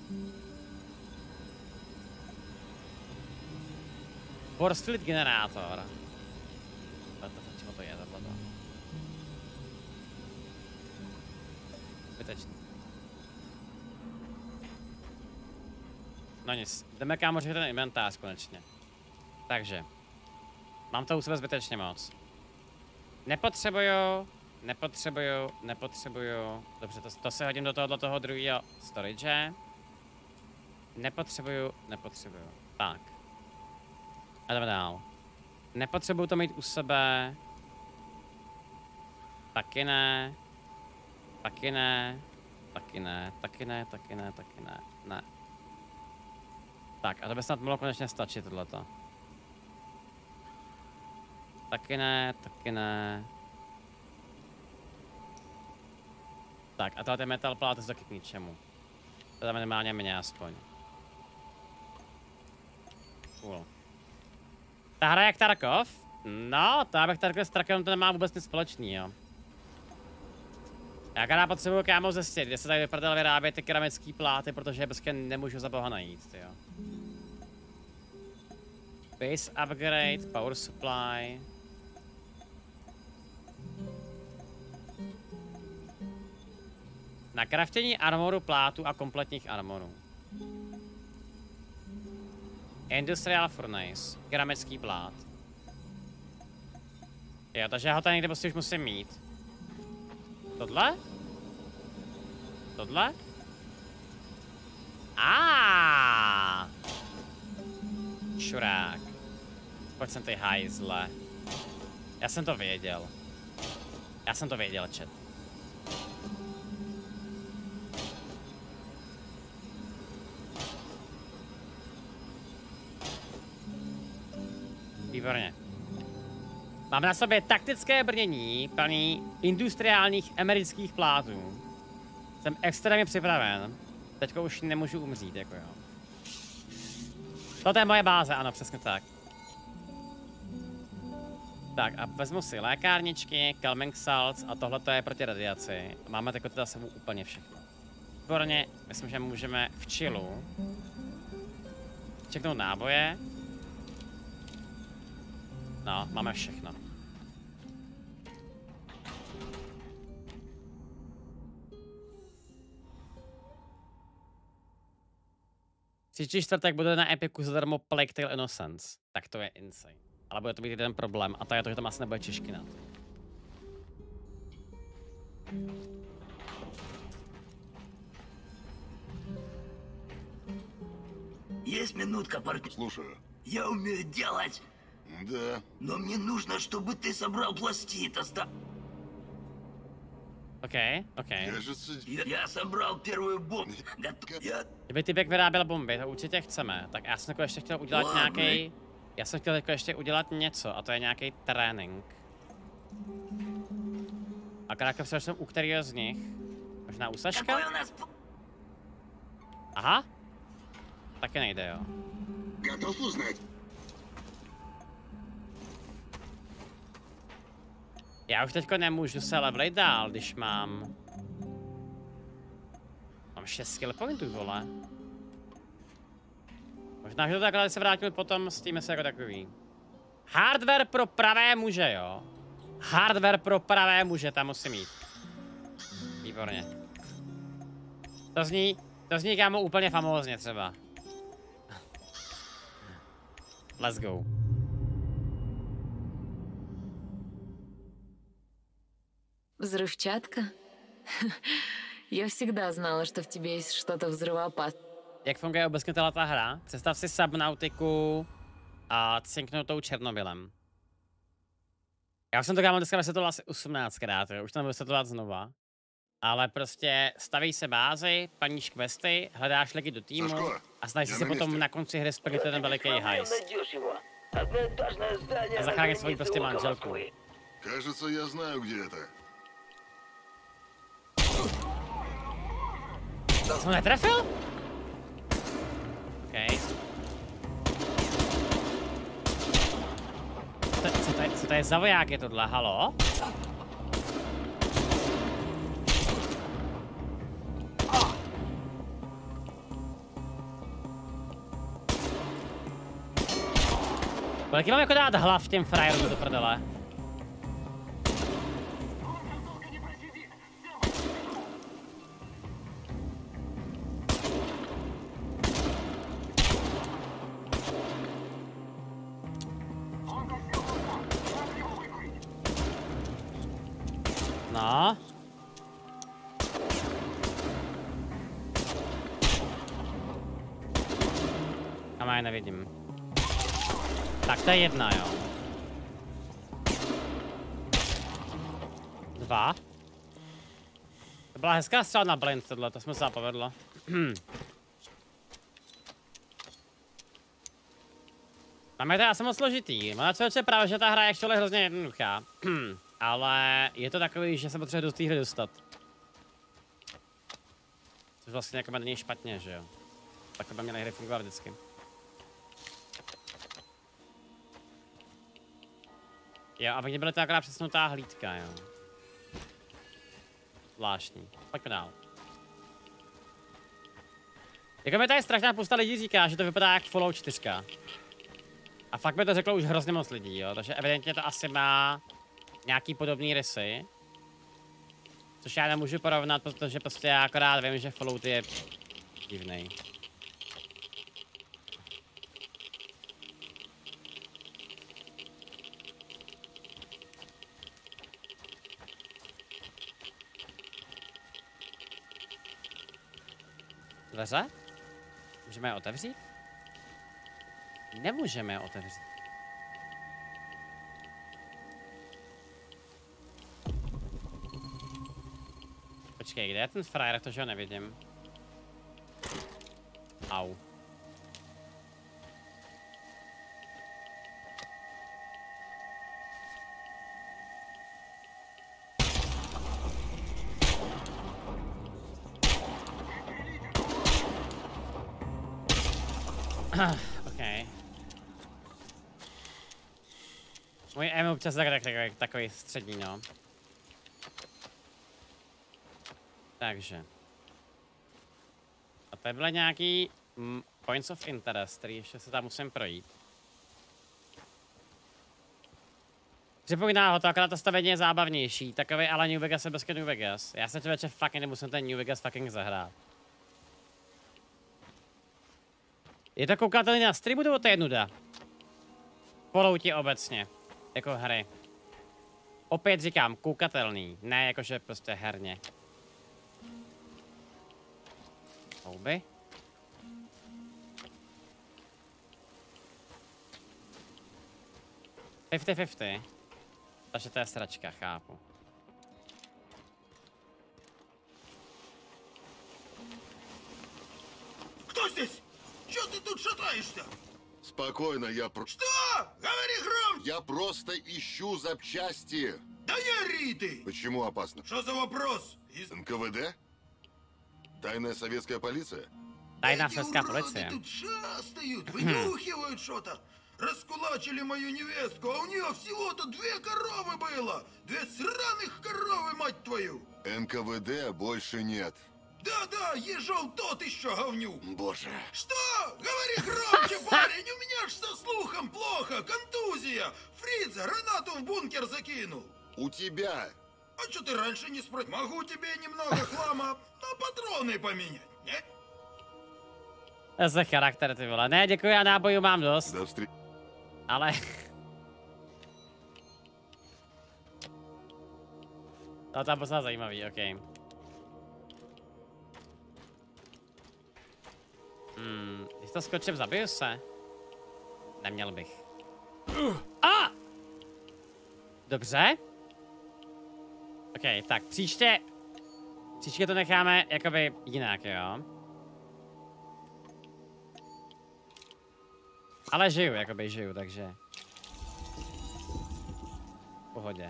Force field generátor. Čemu to je, tohle? Zbytečný. No nic, jdeme kámoři ten inventář konečně. Takže. Mám to u sebe zbytečně moc. Nepotřebuju. Dobře, to se hodím do toho druhého storage. Nepotřebuju. Tak. A jdeme dál. Nepotřebuju to mít u sebe. Taky ne. Ne. Tak, a to by snad mohlo konečně stačit tohleto. Taky ne. Tak, a tohle metal plát je taky k ničemu. To tam minimálně mě aspoň. Cool. Ta hra jak Tarkov? No, to abych Tarkov s Tarkovem to nemá vůbec nic společného. Já kada potřebuju kámo zjistit, kde se tady vyprdel vyrábět ty keramické pláty, protože je prostě nemůžu za boha najít, jo. Base upgrade, power supply. Na craftění armoru, plátu a kompletních armorů. Industrial furnace, keramický plát. Jo, takže já ho tady někde prostě už musím mít. Tohle? Šurák. Pojď sem ty hajzle. Já jsem to věděl, chat. Výborně. Mám na sobě taktické brnění plný industriálních amerických plátů. Jsem extrémně připraven. Teďko už nemůžu umřít, jako jo. Toto je moje báze, ano, přesně tak. Tak a vezmu si lékárničky, calming salts a tohle je proti radiaci. Máme jako teda sebou úplně všechno. Výborně, myslím, že můžeme v chillu čeknout náboje. No, máme všechno. Příští čtvrtek bude na Epiku zadarmo Plague Tale Innocence. Tak to je insane. Ale bude to být jeden problém a to je to, že tam asi nebude čeština. Есть минутка, партнер. Слушаю. Я умею делать. Да. Но мне нужно, чтобы ты собрал пластид. OK. Já собрал первую бомбу. Kdyby typek vyráběl bomby, to určitě chceme. Tak já jsem jako ještě chtěl udělat nějaký. Já jsem chtěl jako ještě udělat něco a to je nějaký trénink. A krátko jsem u kterého z nich? Možná u Saška? Aha. Taky nejde, jo. Готов узнать? Já už teďko nemůžu se levelit dál, když mám 6 skill pointů, vole. Možná, že to takhle se vrátíme potom s tím jako takový. Hardware pro pravé muže, jo. Hardware pro pravé muže, tam musím mít. Výborně. To zní kámo úplně famózně třeba. Let's go. Взрывчатка? Я всегда знала, что в тебе есть что-то взрывоопасное. Jak funguje obecně ta hra? Představ si Subnautiku a cinknutou Černobylem. Já už jsem to kámo dneska vysvětloval asi 18krát, jo? Už to nebudu vysvětlovat znova. Ale prostě staví se bázy, plníš questy, hledáš lidi do týmu a snažíš se potom na konci hry splnit ten veliký hajs. A zachránit svoji prostě manželku. Кажется, я знаю, где это. Jsem netrefil? OK. Co to je za voják je tohle, halo? Kolik mám jako dát hlav těm frajerům do prdele? No. A já nevidím. Tak to je jedna, jo. 2. To byla hezká střela na blind tohle, to jsme se povedlo. Tam je to asi moc složitý. Ona člověče právě, že ta hra je actually hrozně jednoduchá. Ale je to takový, že se potřebuje do té hry dostat. Což vlastně jako není špatně, že jo. Tak by měly hry fungovat vždycky. Jo, aby nebyla to akorát přesnutá hlídka, jo. Zvláštní. Pojďme dál. Jako mi tady strašná spousta lidí říká, že to vypadá jak Fallout 4. A fakt mi to řeklo už hrozně moc lidí, jo. Takže evidentně to asi má nějaký podobný rysy. Což já nemůžu porovnat, protože prostě já akorát vím, že Fallout je divnej. Dveře? Můžeme je otevřít? Nemůžeme je otevřít. Počkej, kde je ten frajer, to že ho nevidím. Au. OK. Můj aim občas takový střední, no. Takže. A tady byly nějaký points of interest, který ještě se tam musím projít. Připomíná ho to, akorát to stavění je zábavnější. Takový ale New Vegas je bez New Vegas. Já se člověče fucking nemusím ten New Vegas fucking zahrát. Je to koukatelný na streamu, nebo to je nuda? Fallouti obecně. Jako hry. Opět říkám, koukatelný. Ne jakože prostě herně. Houby? $50-50. Takže to je sračka, chápu. Кто здесь? Чё ты тут шатаешься? Спокойно, Что? Говори громче! Я просто ищу запчасти. Да не ори ты! Почему опасно? Что за вопрос? НКВД? Тайная советская полиция? Тайная советская полиция. Тут шастают, вынюхивают что-то. Раскулачили мою невестку, а у нее всего-то 2 коровы было. 2 сраных коровы, мать твою! НКВД больше нет. Да-да, езжал тот еще говню. Боже. Что? Говори громче, парень, у меня ж со слухом плохо, контузия. Фриц гранату в бункер закинул. У тебя. А что ты раньше не спросил? Могу тебе немного хлама на патроны поменять, не? Za charakter, ty vole. Ne, děkuji, já nábojů mám dost. Ale... To tam bylo zajímavý, OK. Když to skočím, zabiju se? Neměl bych. A! Dobře. OK, tak příště Příště to necháme jakoby jinak, jo. Ale žiju, takže... V pohodě.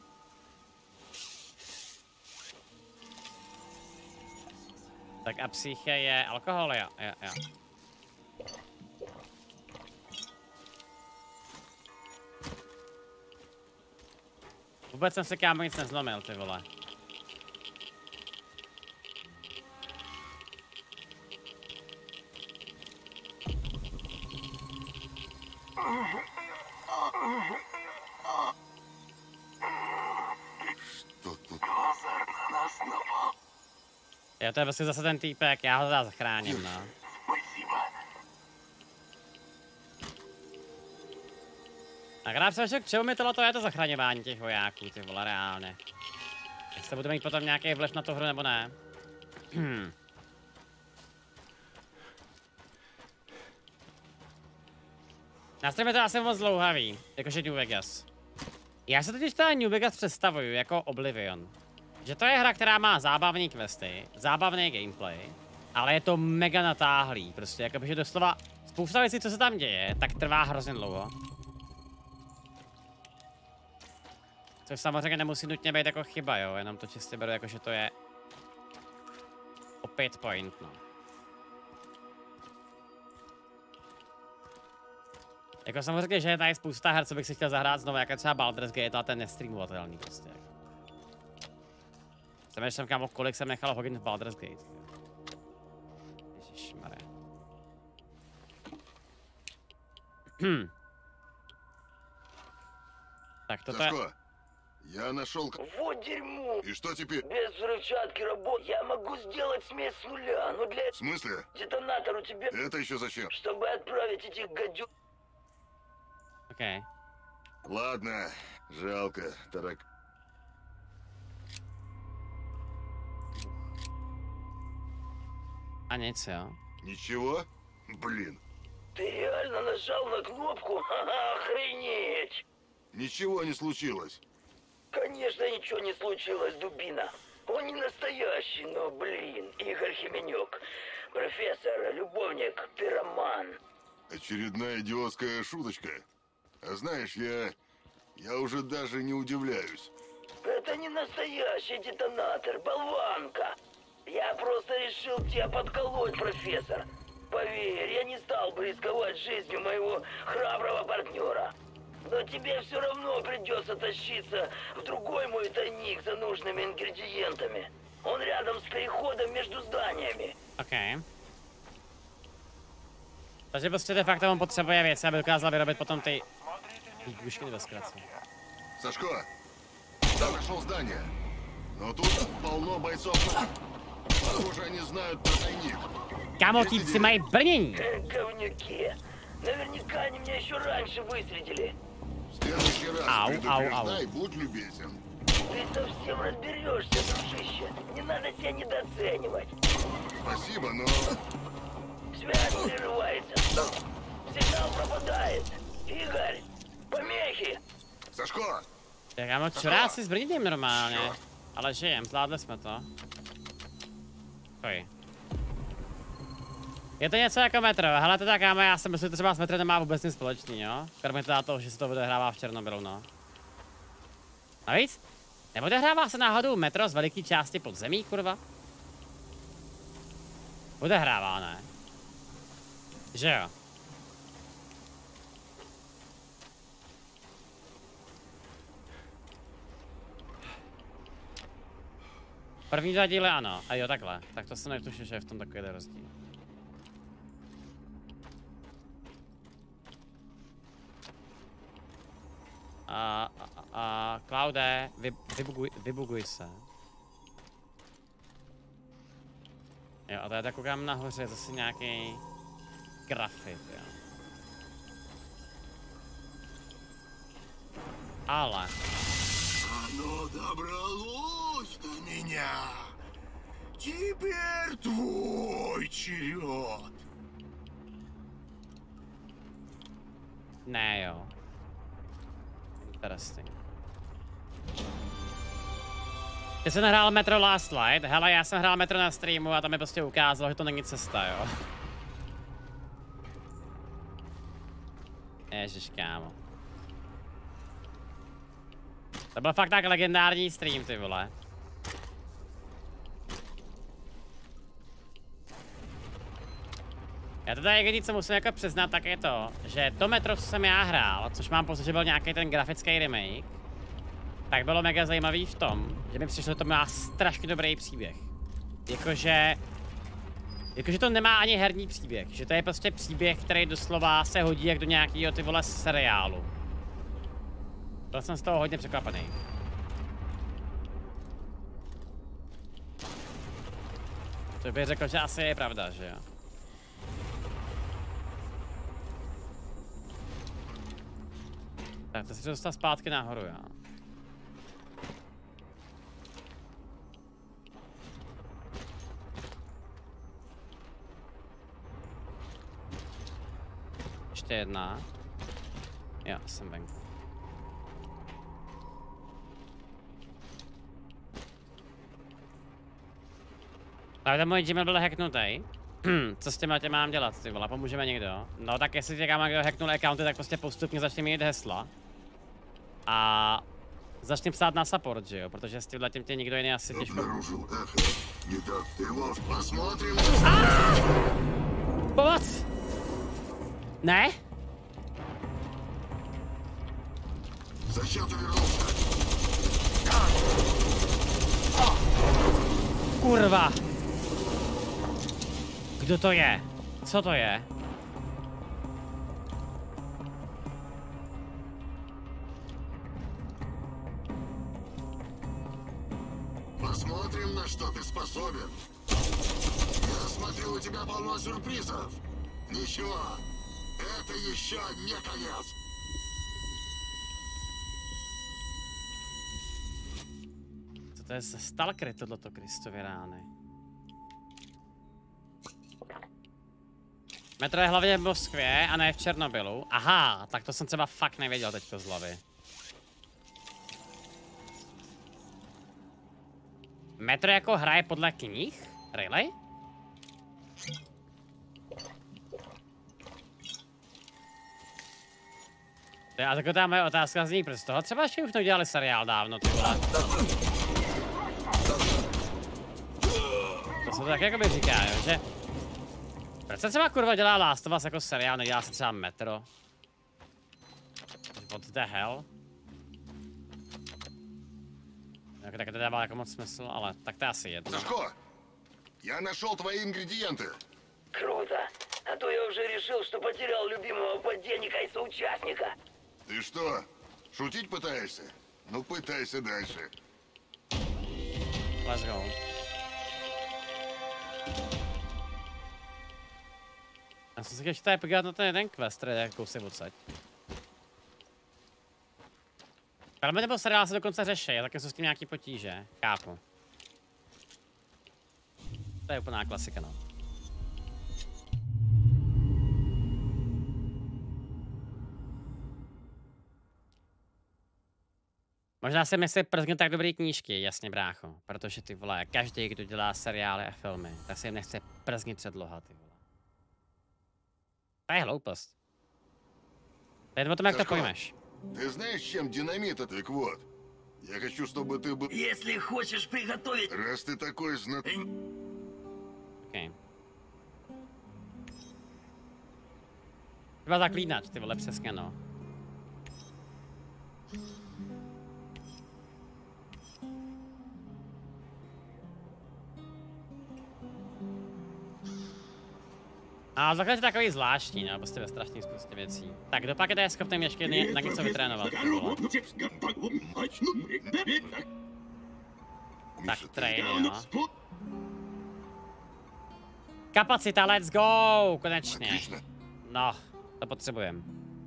Tak a psyche je alkohol, jo. Vůbec jsem se kámo nic nezlomil, ty vole. Jo, to je prostě zase ten týpek, já ho teda zachráním, no. Tak já přemýšlím, k čemu mi tohleto je to zachraňování těch vojáků, ty vole, reálně. Jestli budu mít potom nějaký vliv na tu hru, nebo ne. Na streamu je to asi moc dlouhavý, jakože New Vegas. Já se totiž teda New Vegas představuju jako Oblivion. Že to je hra, která má zábavné questy, zábavný gameplay, ale je to mega natáhlý, prostě jakože doslova spousta věcí, co se tam děje, tak trvá hrozně dlouho. Což samozřejmě nemusí nutně být jako chyba, jo, jenom to čistě beru jako, že to je o 5 point, no. Jako samozřejmě, že je tady spousta her, co bych si chtěl zahrát znovu, jako třeba Baldur's Gate, ale ten nestreamovatelný prostě. Jako. Jsem kámo, kolik jsem nechal hodin v Baldur's Gate. Ježišmarja. Tak toto je... Я нашел... Вот дерьмо! И что теперь? Без взрывчатки работать я могу сделать смесь с нуля, но для... В смысле? Детонатор у тебя... Это еще зачем? Чтобы отправить этих гадю... Окей. Ладно, жалко, тарак. А nic, jo? Ничего? Блин. Ты реально нажал на кнопку? Ха-ха, охренеть! Ничего не случилось. Конечно, ничего не случилось, дубина. Он не настоящий, но, блин, Игорь Хименюк. Профессор, любовник, пироман. Очередная идиотская шуточка. А знаешь, я уже даже не удивляюсь. Это не настоящий детонатор, болванка. Я просто решил тебя подколоть, профессор. Поверь, я не стал бы рисковать жизнью моего храброго партнера. Но тебе все равно придется тащиться в другой мой тайник за нужными ингредиентами. Он рядом с переходом между зданиями. Okej. Takže prostě de facto on potřebuje věci, aby dokázal vyrobit potom ty výbušky ve zkratce. Сашко, я нашел здание. Но тут полно бойцов. Похоже, они знают про тайник. Kámo, týpci mají brnění. Говнюки. Наверняка они меня еще раньше выследили. В следующий раз предупреждай, будь любезен. Ты совсем разберешься, дружище. Не надо себя недооценивать. Спасибо, но... Связь прерывается. Сигнал пропадает. Игорь, помехи. Сашко! Tak kámo, čuráci s brněním normálně. Ale žijem, zvládli jsme to. Oj. Je to něco jako metro, hele teda kámo, já si myslím, že třeba s metro nemá vůbec nic společný, jo? Kromě teda toho, že se to odehrává v Černobylu, no. Navíc? Neodehrává se náhodou metro z veliký části pod zemí, kurva? Odehrává, ne? Že jo? První 2 díly ano, a jo takhle, tak to jsem netušil, že je v tom takový rozdíl. Klaude, vybuguj se. Jo, a tady tak koukám nahoře, zase nějaký grafit, jo. Ale... Оно добралось до меня. Теперь твой черед. Ne, jo. Interesting. Ty jsi nahrál Metro Last Light, hele, já jsem hrál Metro na streamu a tam mi prostě ukázalo, že to není cesta, jo. Ježiš, kámo. To byl fakt tak legendární stream, ty vole. Já teda jediný, co musím jako přiznat, tak je to, že to Metro, co jsem já hrál, což mám pocit, že byl nějaký ten grafický remake, tak bylo mega zajímavý v tom, že mi přišlo, že to má strašně dobrý příběh. Jakože to nemá ani herní příběh, že to je prostě příběh, který doslova se hodí jak do nějakého ty vole seriálu. Byl jsem z toho hodně překvapený. To bych řekl, že asi je pravda, že jo. Tak to si dostal zpátky nahoru, jo. Ještě jedna. Jo, jsem venku. Ale můj Gmail byl hacknutý. Co s těma mám dělat, ty vole, pomůžeme někdo? No tak jestli tě kámo kdo hacknul accounty, tak prostě postupně začne mít hesla. A začne psát na support, že jo? Protože s tímhletím tě nikdo jiný asi těžko... Pomoc! Ne? Kurva! Kdo to je? Co to je? Посмотрим, на что ты способен. Я смотрю, у тебя полно сюрпризов. Ничего, это еще не конец. Co to je za stalkery tohleto, Kristově rány? Metro je hlavně v Moskvě a ne v Černobylu. Aha, tak to jsem třeba fakt nevěděl teďko z hlavy. Metro jako hraje podle knih? Really? A tak ta moje otázka zní, proč z toho třeba ještě už neudělali seriál dávno, ty vole. To se to tak jakoby říká, jo, že... Proč se třeba kurva dělá Last of Us jako seriál, nedělá se třeba Metro? What the hell? Tak to dává jako moc smysl, ale tak to je asi jedno. Сашко, я нашел твои ингредиенты. Круто. А то я уже решил, что потерял любимого подельника и соучастника. Ты что, шутить пытаешься? Ну, пытайся дальше. Let's go. Já jsem se chtěl tady podívat na ten jeden quest, který je kousek odsaď. Film nebo seriál se dokonce řeší, a taky jsou s tím nějaký potíže. Chápu. To je úplná klasika, no. Možná si myslí prozkne tak dobrý knížky, jasně brácho. Protože ty vole, každý, kdo dělá seriály a filmy, tak si jim nechce prznit předloha, ty vole. To je hloupost. To je o tom, jak to pojmeš. Ты знаешь, чем динамит? Так вот, я хочу, чтобы ты был... Если хочешь приготовить... Раз ты такой знаток... Okay. Třeba zaklínač, ty vole, přesně no. A zaklínač je takový zvláštní, no, prostě ve strašných spoustě věcí. Tak kdo pak je schopný ještě na něco vytrénovat, ty vole. Tak train, jo. Kapacita, let's go! Konečně. No, to potřebujeme.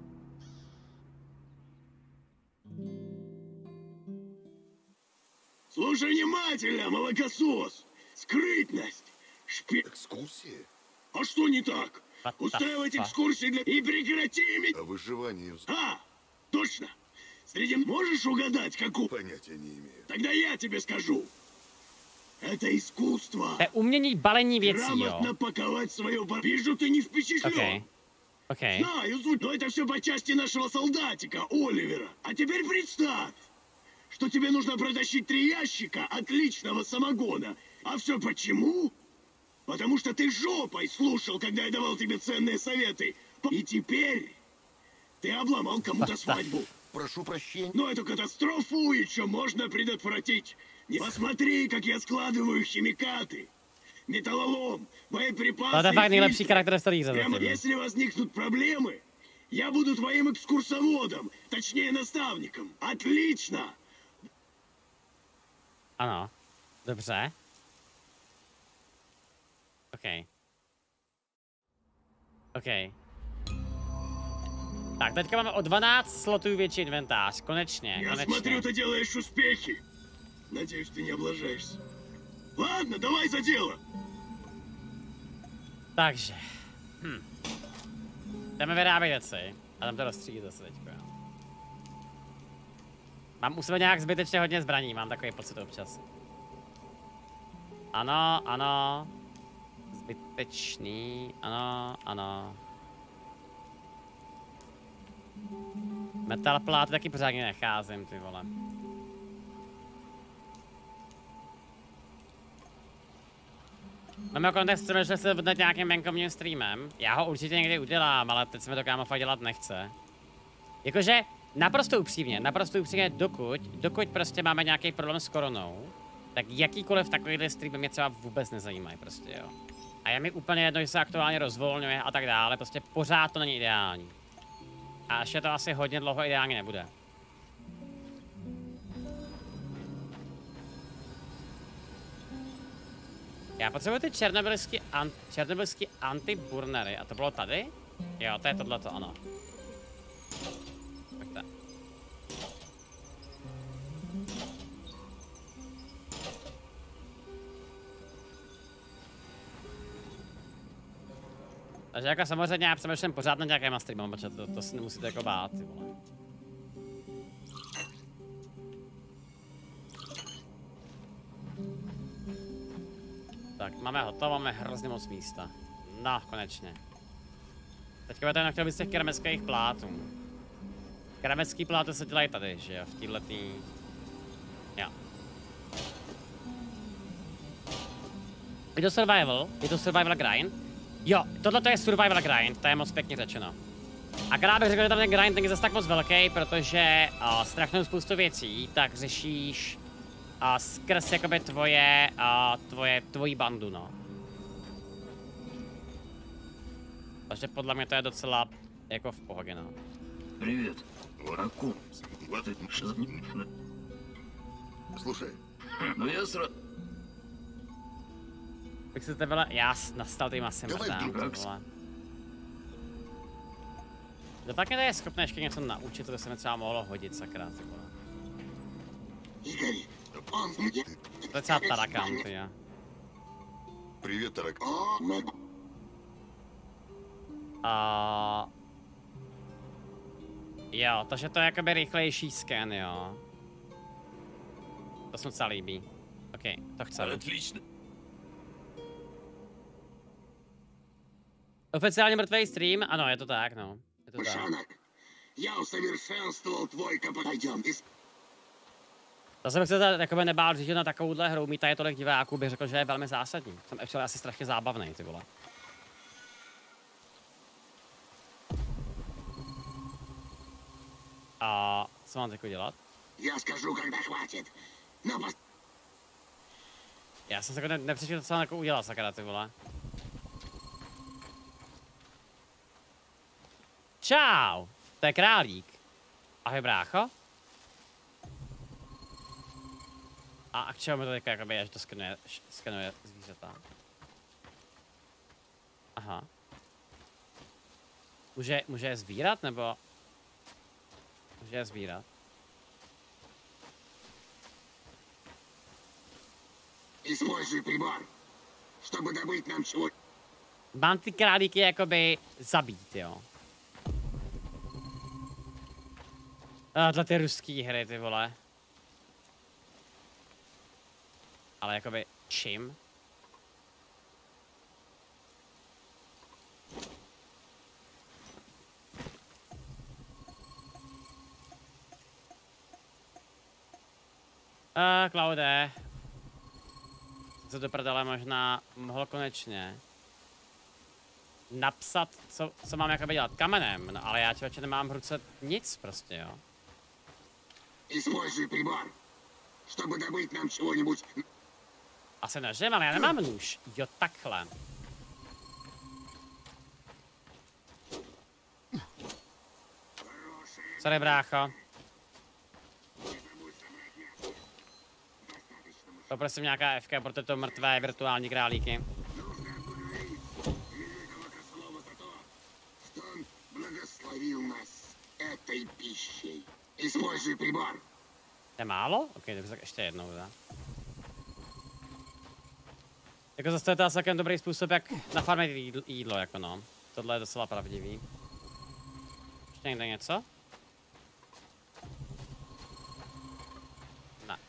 Слушай внимательно, молокосос! Скрытность! Экскурсии? А что не так? Устраивать экскурсии для... И прекрати иметь... О выживании... А, точно! Среди... Можешь угадать, какую... Понятия не имею. Тогда я тебе скажу. Это искусство. To je umění balení věcí, jo. Грамотно паковать свое... Вижу, ты не впечатлен. Окей. Знаю, но это все по части нашего солдатика, Оливера. А теперь представь, что тебе нужно протащить 3 ящика отличного самогона. А все почему? Потому что ты жопой слушал, когда я давал тебе ценные советы. И теперь ты обломал кому-то свадьбу. Прошу прощения. Но эту катастрофу еще можно предотвратить. Посмотри, как я складываю химикаты. Металлолом, боеприпасы. Это факт nejlepší charakter starých Прямо если возникнут проблемы, я буду твоим экскурсоводом, точнее наставником. Отлично! Ano, dobře. OK. Tak, teďka máme o 12 slotů větší inventář, konečně. Я смотрю, ты делаешь успехи. Надеюсь, ты не облажаешься. Ладно, давай за дело. Takže. Jdeme vyrábět věci. A tam to rozstřídit zase teďko, jo. Mám u sebe nějak zbytečně hodně zbraní, mám takový pocit občas. Ano, ano. Zbytečný, ano. Metal pláty taky pořádně necházím, ty vole. Mám kontext, chceme se vydat nějakým venkovním streamem. Já ho určitě někdy udělám, ale teď se mi to kámo fakt dělat nechce. Jakože naprosto upřímně, dokud prostě máme nějaký problém s koronou, tak jakýkoliv takovýhle stream mě třeba vůbec nezajímají prostě, jo. A je mi úplně jedno, že se aktuálně rozvolňuje a tak dále, prostě pořád to není ideální. A ještě to asi hodně dlouho ideálně nebude. Já potřebuji ty černobylský antiburnery. A to bylo tady? Jo, to je tohleto, ano. Tak to. Takže jako samozřejmě já přemýšlím pořád na nějakém streamu, protože to si nemusíte jako bát, ty vole. Tak, máme hotovo, máme hrozně moc místa. No, konečně. Teďka by to jen chtěl být z těch keramických plátů. Keramický pláty se dělají tady, že jo, v této. Jo. Je to survival grind? Jo, tohle je survival grind, to je moc pěkně řečeno. A když bych řekl, že tam ten grind není zase tak moc velký, protože strašnou spoustu věcí, tak řešíš skrz jakoby tvoji bandu, no. Takže podle mě to je docela jako v pohodě, no. Привет. Вараку. Слушай. Ну я сразу... Bych si to byla... Já nastal tím asi mrdám, vole. Kdo pak mě je schopný ještě něco naučit, to by se mi třeba mohlo hodit, sakra, ty vole. To je třeba Tarakan, ty jo. Привет, Таракан. Jo, takže to je jakoby rychlejší scan, jo. To se mi docela líbí. OK, to chceme. Oficiálně mrtvý stream? Ano, je to tak, no. Je to tak. Я усовершенствовал твой пойдем. Zase bych se jakoby nebál říct, že na takovouhle hru mít tady tolik diváků, bych řekl, že je velmi zásadní. Jsem actually asi strašně zábavný, ty vole. A co mám teď dělat? Já скажу, когда хватит. Já jsem se jako nepřišel to, co mám jako udělat, sakra, ty vole. Čau! To je králík. Ahoj, brácho. A k čemu mi to teďka jakoby je, že to skenuje zvířata. Aha. Může je sbírat, nebo? Může je sbírat. Используй прибор, чтобы добыть нам чего. Mám ty králíky jakoby zabít, jo. Tohle ty ruský hry, ty vole. Ale jakoby čím? Klaude. Co do prdele možná mohl konečně napsat, co mám jakoby dělat kamenem, no ale já člověče nemám v ruce nic prostě, jo. Используй прибор, чтобы добыть нам чего-нибудь. Asi nožem, ale já nemám nůž. Jo, takhle. Sorry, brácho. Poprosím nějaká FK pro tyto mrtvé virtuální králíky. Je málo? Ok, tak ještě jednou, da. Jako zase to je celkem dobrý způsob, jak nafarmit jídlo, jako no. Tohle je docela pravdivý. Ještě někde něco? Ne.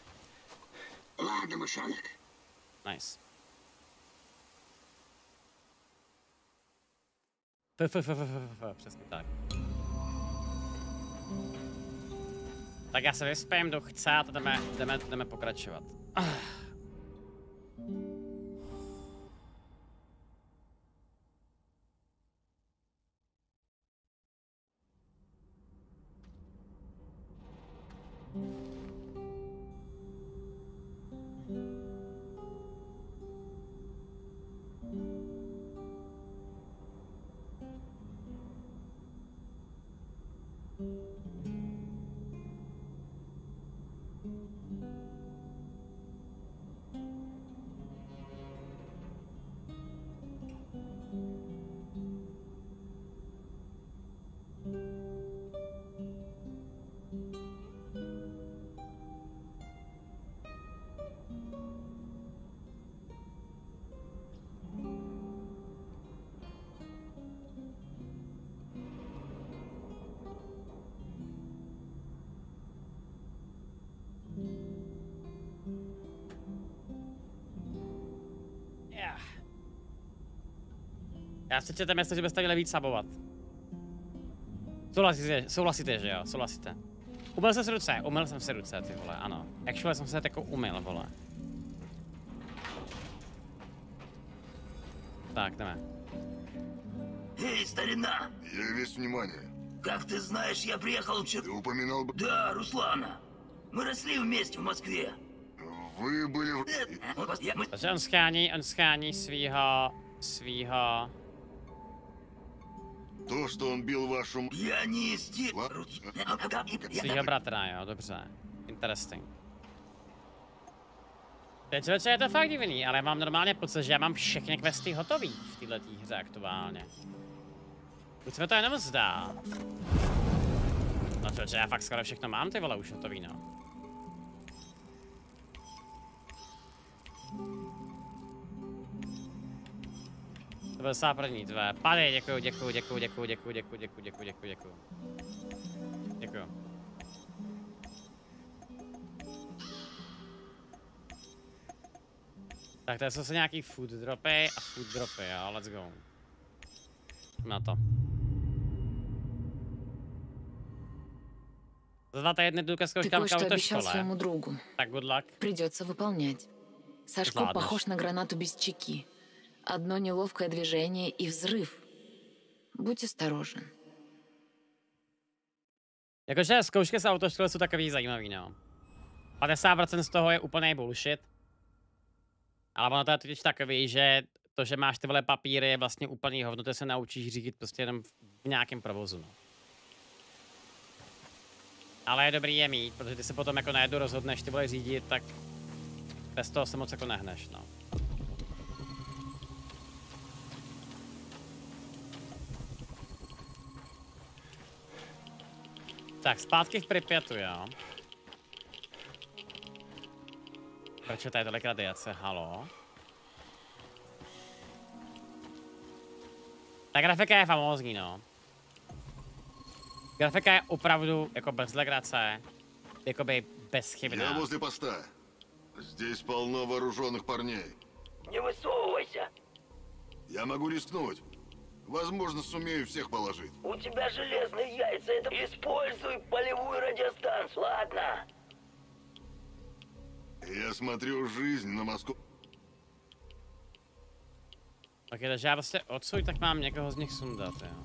Nice. Přesně tak. Tak já se vyspím, jdu chcát a jdeme pokračovat. Já si četem, jestli byste měli víc sabovat. Souhlasíte, že jo? Souhlasíte. Umyl jsem si ruce, ty vole, ano. Actually jsem se jako umyl, vole. Tak, jdeme. Эй, старина! Я весь внимание. Как ты знаешь, я приехал вчера... Ты упоминал... Да, Руслана. Мы росли вместе в Москве. Вы были в... Takže on schání svýho... То, что он бил вашу... Я не исти... Svýho bratra, jo, dobře. Interesting. Teď člověče, je to fakt divný, ale mám normálně pocit, že já mám všechny questy hotový v této hře aktuálně. Už se mi to jenom zdá. No člověče, já fakt skoro všechno mám, ty vole, už hotový, no. To byl sá první tvé. Padej, děkuju. Děkuju. Tak to jsou nějaký food dropy, jo, let's go. Na to. За 2 týdny jdu ke zkouškám k autoškole. Tak good luck. Придется выполнять. Сашко похож на гранату без чеки. Одно неловкое движение и взрыв. Будь осторожен. Jakože zkoušky z autoškoly jsou takový zajímavý, no. 50% z toho je úplný bullshit. Ale ono to je totiž takový, že to, že máš ty vole papíry, je vlastně úplný hovno, to se naučíš řídit prostě jenom v nějakém provozu, no. Ale je dobrý je mít, protože ty se potom jako najednou rozhodneš ty vole řídit, tak bez toho se moc jako nehneš, no. Tak, zpátky v Pripyatu, jo. Proč je tady tolik radiace? Halo? Ta grafika je famózní, no. Grafika je opravdu, jako bez legrace, jakoby bezchybná. Я возле поста. Здесь полно вооруженных парней. Не высовывайся. Я могу рискнуть. Возможно, сумею всех положить. У тебя железные яйца. Это используй полевую радиостанцию. Ладно. Я смотрю жизнь на Москву. Ok, takže já prostě odsuď, tak mám někoho z nich sundat, jo.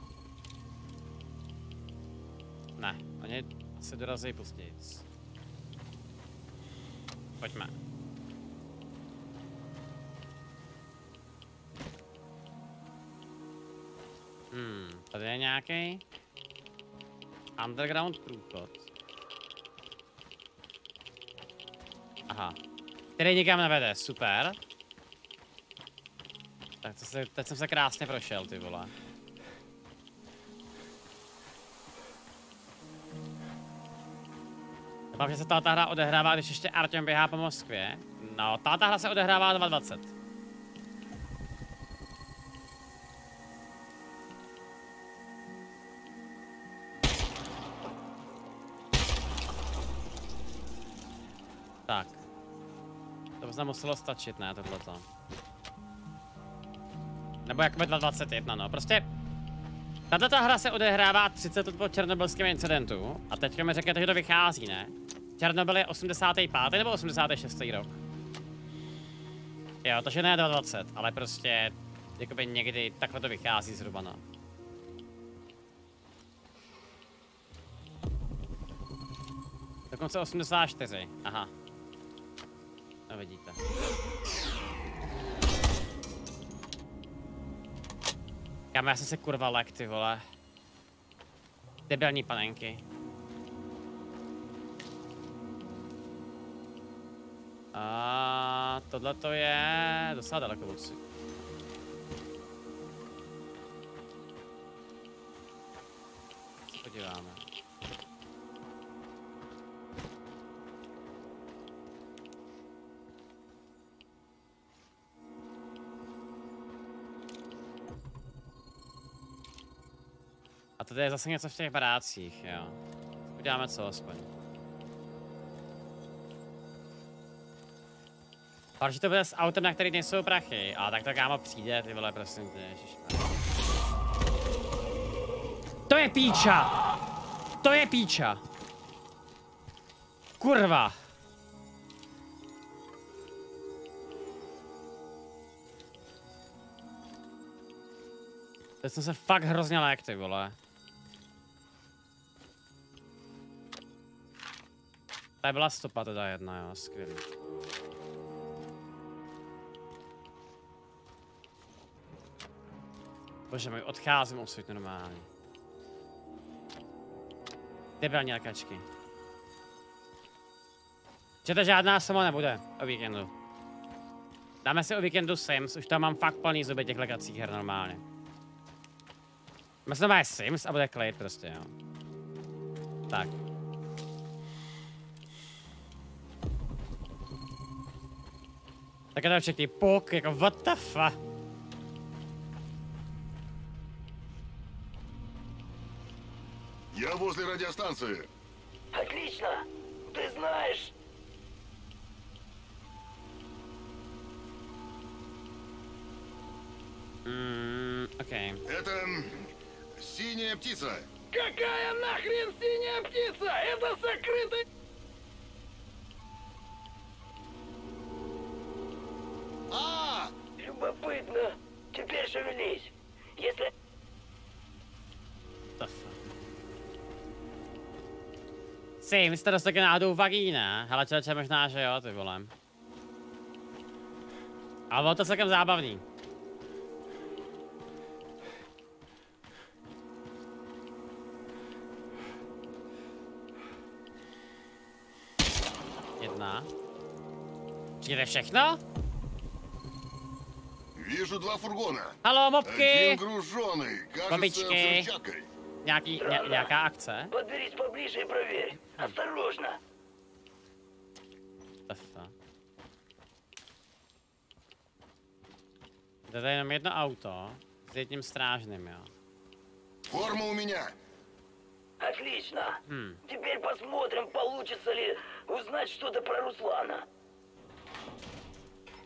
Ne, oni se dorazí později. Pojďme. Tady je nějaký underground průchod. Aha. Který nikam nevede, super. Tak teď jsem se krásně prošel, ty vole. Doufám, že se tato hra odehrává, když ještě Artyom běhá po Moskvě. No, tato hra se odehrává 2020. Tak. To by se muselo stačit, ne, tohleto. Nebo jakoby 2021, no. Prostě tato hra se odehrává 30 let po černobylském incidentu. A teďka mi řekněte, že to vychází, ne? Černobyl je 85. nebo 86. rok? Jo, takže ne 20, ale prostě jakoby někdy takhle to vychází zhruba, no. Dokonce 84, aha. No vidíte. Kámo, já jsem se kurva lek, ty vole. Debilní panenky. A tohle to je docela daleko odsud. Se podíváme. A tady je zase něco v těch barácích, jo. Uděláme co aspoň. Ale že to bude s autem, na který nejsou prachy. A tak to kámo přijde, ty vole, prosím tě, ježišmarja. To je píča! To je píča! Kurva! Teď jsem se fakt hrozně lék, ty vole. Tady byla stopa teda jedna, jo, skvělý. Bože můj, odcházím odsud normálně. Debilní lekačky. Že to žádná sama nebude o víkendu. Dáme si o víkendu Sims, už tam mám fakt plný zuby těch lekacích her normálně. Myslím, že Sims a bude klid prostě, jo. Tak. Tak je to všechny puk, jako what the fuck. Я возле радиостанции. Отлично. Ты знаешь. Окей. Это синяя птица. Какая нахрен синяя птица? Это закрытый... Любопытно. Теперь шевелись. Если... Sims jste dost taky náhodou vagína. Hele, člověče, možná, že jo, ty vole. Ale bylo to celkem zábavný. Jedna. Přijde všechno? Вижу два фургона. Halo, mobky! Один груженый, кажется, Babičky. взрывчаткой. Nějaká akce? Подберись поближе и проверь. Осторожно. Tady je jenom jedno auto s jedním strážným, jo. Форма у меня. Отлично. Теперь посмотрим, получится ли узнать что-то про Руслана.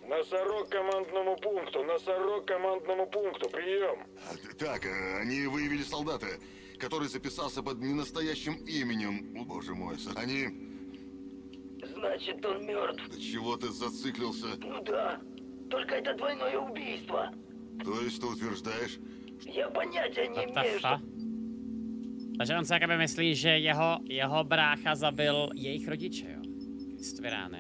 Носорог командному пункту, прием. Так, они выявили солдата, который записался под ненастоящим именем. О, боже мой, они... Значит, он мертв. Да чего ты зациклился? Ну да, только это двойное убийство. То есть ты утверждаешь? Я понятия не имею, что... Takže on si jakoby myslí, že jeho brácha zabil jejich rodiče, jo? Kristvirány.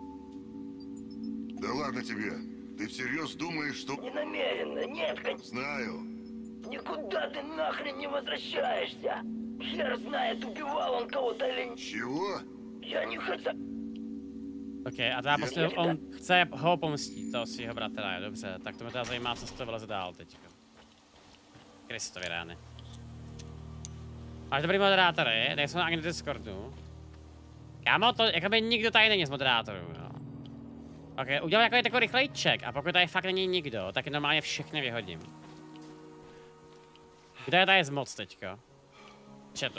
Да ладно тебе. Ты всерьез думаешь, что... Не намеренно, нет, Знаю. Никуда ты нахрен не возвращаешься. Хер знает, убивал он кого-то или... Чего? Я не хочу... Okej, a teda prostě on chce ho pomstit, toho svého bratra, dobře, tak to mě teda zajímá, co z toho vyleze dál teďka. Kristovi rány. Máš dobrý moderátory, nejsou ani na Discordu. Kámo, to jakoby nikdo tady není z moderátorů, no. Ok, udělám takový rychlej check a pokud tady fakt není nikdo, tak normálně všechny vyhodím. Kde je tady zmoc teďka? Chatu.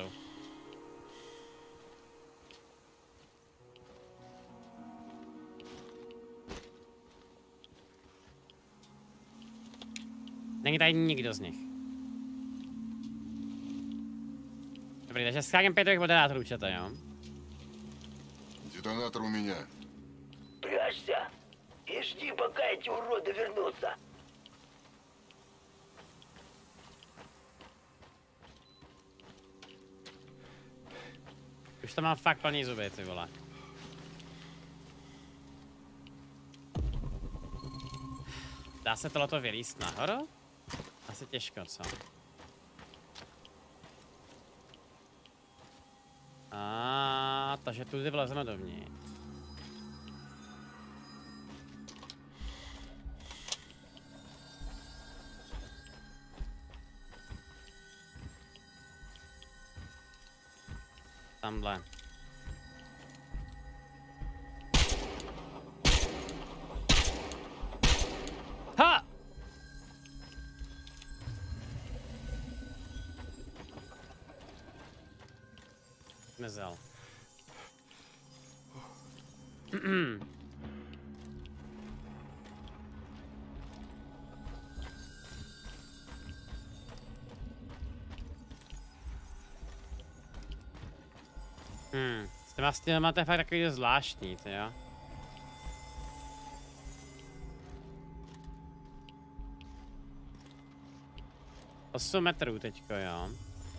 Není tady nikdo z nich. Dobrý, takže skákem 5 moderátorů čete, jo? Детонатор у меня. Прячься и жди, пока эти уроды вернутся. Už to mám fakt plný zuby, ty vole. Dá se tohleto vylíst nahoru? Asi těžko, co? Takže tudy vlezeme dovnitř. Tamhle. Ha! Zmizel. S těma máte fakt takový zvláštní, to jo? Osm metrů teďko, jo?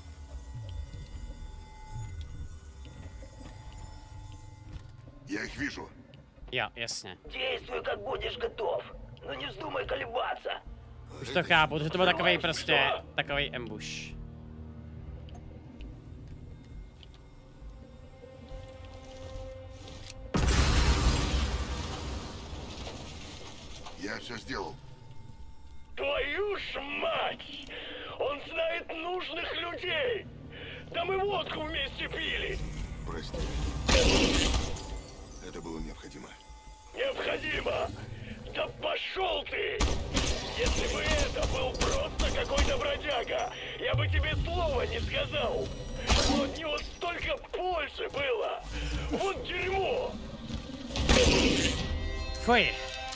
Я их вижу. Jo, jasně. Действуй, как будешь готов. Но не вздумай колебаться. Už to chápu, protože to byl takový prostě, takový ambush. Я все сделал. Твою ж мать! Он знает нужных людей! Да мы водку вместе пили! Прости. Это было необходимо. Необходимо! Да пошел ты! Если бы это был просто какой-то бродяга, я бы тебе слова не сказал. Но от него столько пользы было! Вот дерьмо! Fuj.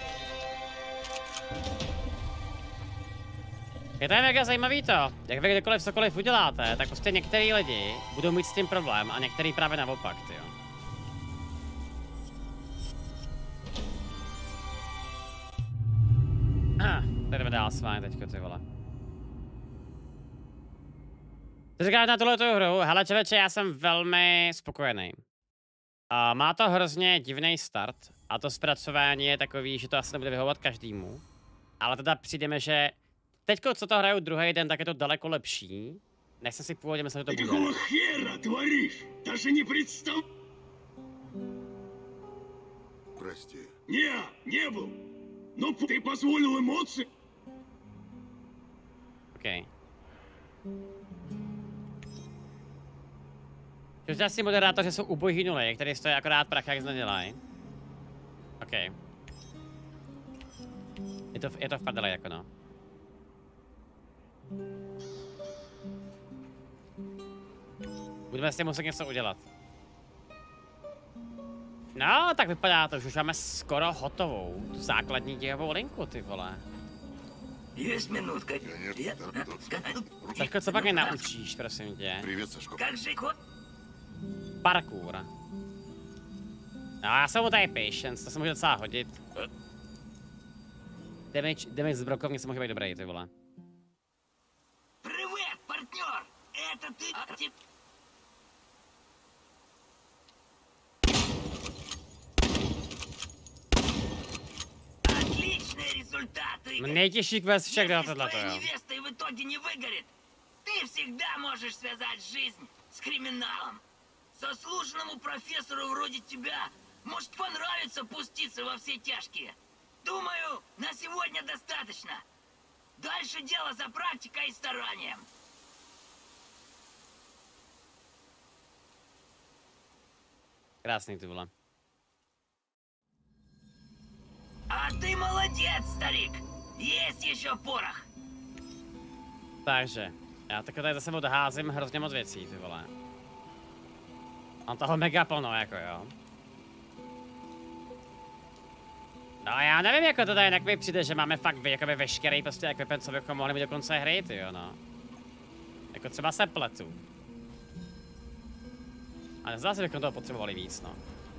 Je to mega zajímavý to, jak vy kdekoliv cokoliv uděláte, tak prostě některý lidi budou mít s tím problém a některý právě naopak, tyjo. Tak jdeme dál s vámi teďko, ty vole. Co říkáte na tuhletu hru? Hele člověče, já jsem velmi spokojený. Má to hrozně divný start a to zpracování je takový, že to asi nebude vyhovovat každému. Ale teda přijdeme, že teďko, co to hraju druhý den, tak je to daleko lepší, než jsem si původně myslel, že to bude. Какого хера творишь? Даже не представ... Прости. Не был. Но ты позволил эмоции... OK. Že asi moderátoři jsou ubohý nuly, který stojí akorát prach, jak nedělají. OK. Je to v prdele jako no. Budeme s tím muset něco udělat. No, tak vypadá to, že už máme skoro hotovou tu základní dějovou linku, ty vole. Есть минутка. Saško, co pak mě naučíš, prosím tě? Привет, Сашко. Как же... Parkour. No, já jsem mu tady patience, to se může docela hodit. Damage z brokovnice může být dobrý, ty vole. Привет, партнер! Это ты... Отличный результат, Игорь! Nejtěžší quest však dal Если tohleto, твоя jo. невеста и в итоге не выгорит, ты всегда можешь связать жизнь с криминалом. Заслуженному профессору вроде тебя может понравиться пуститься во все тяжкие. Думаю, на сегодня достаточно. Дальше дело за практикой и старанием. Krásný, ty vole. А ты молодец, старик. Есть еще порох. Takže, já takhle tady za sebou doházím hrozně moc věcí, ty vole. Mám toho mega plno, jako jo. No já nevím, jako to tady jinak mi přijde, že máme fakt jakoby veškerý prostě equipment, co bychom mohli mít do konce hry, ty jo, no. Jako třeba se pletu. Ale zdá se, bychom toho potřebovali víc, no.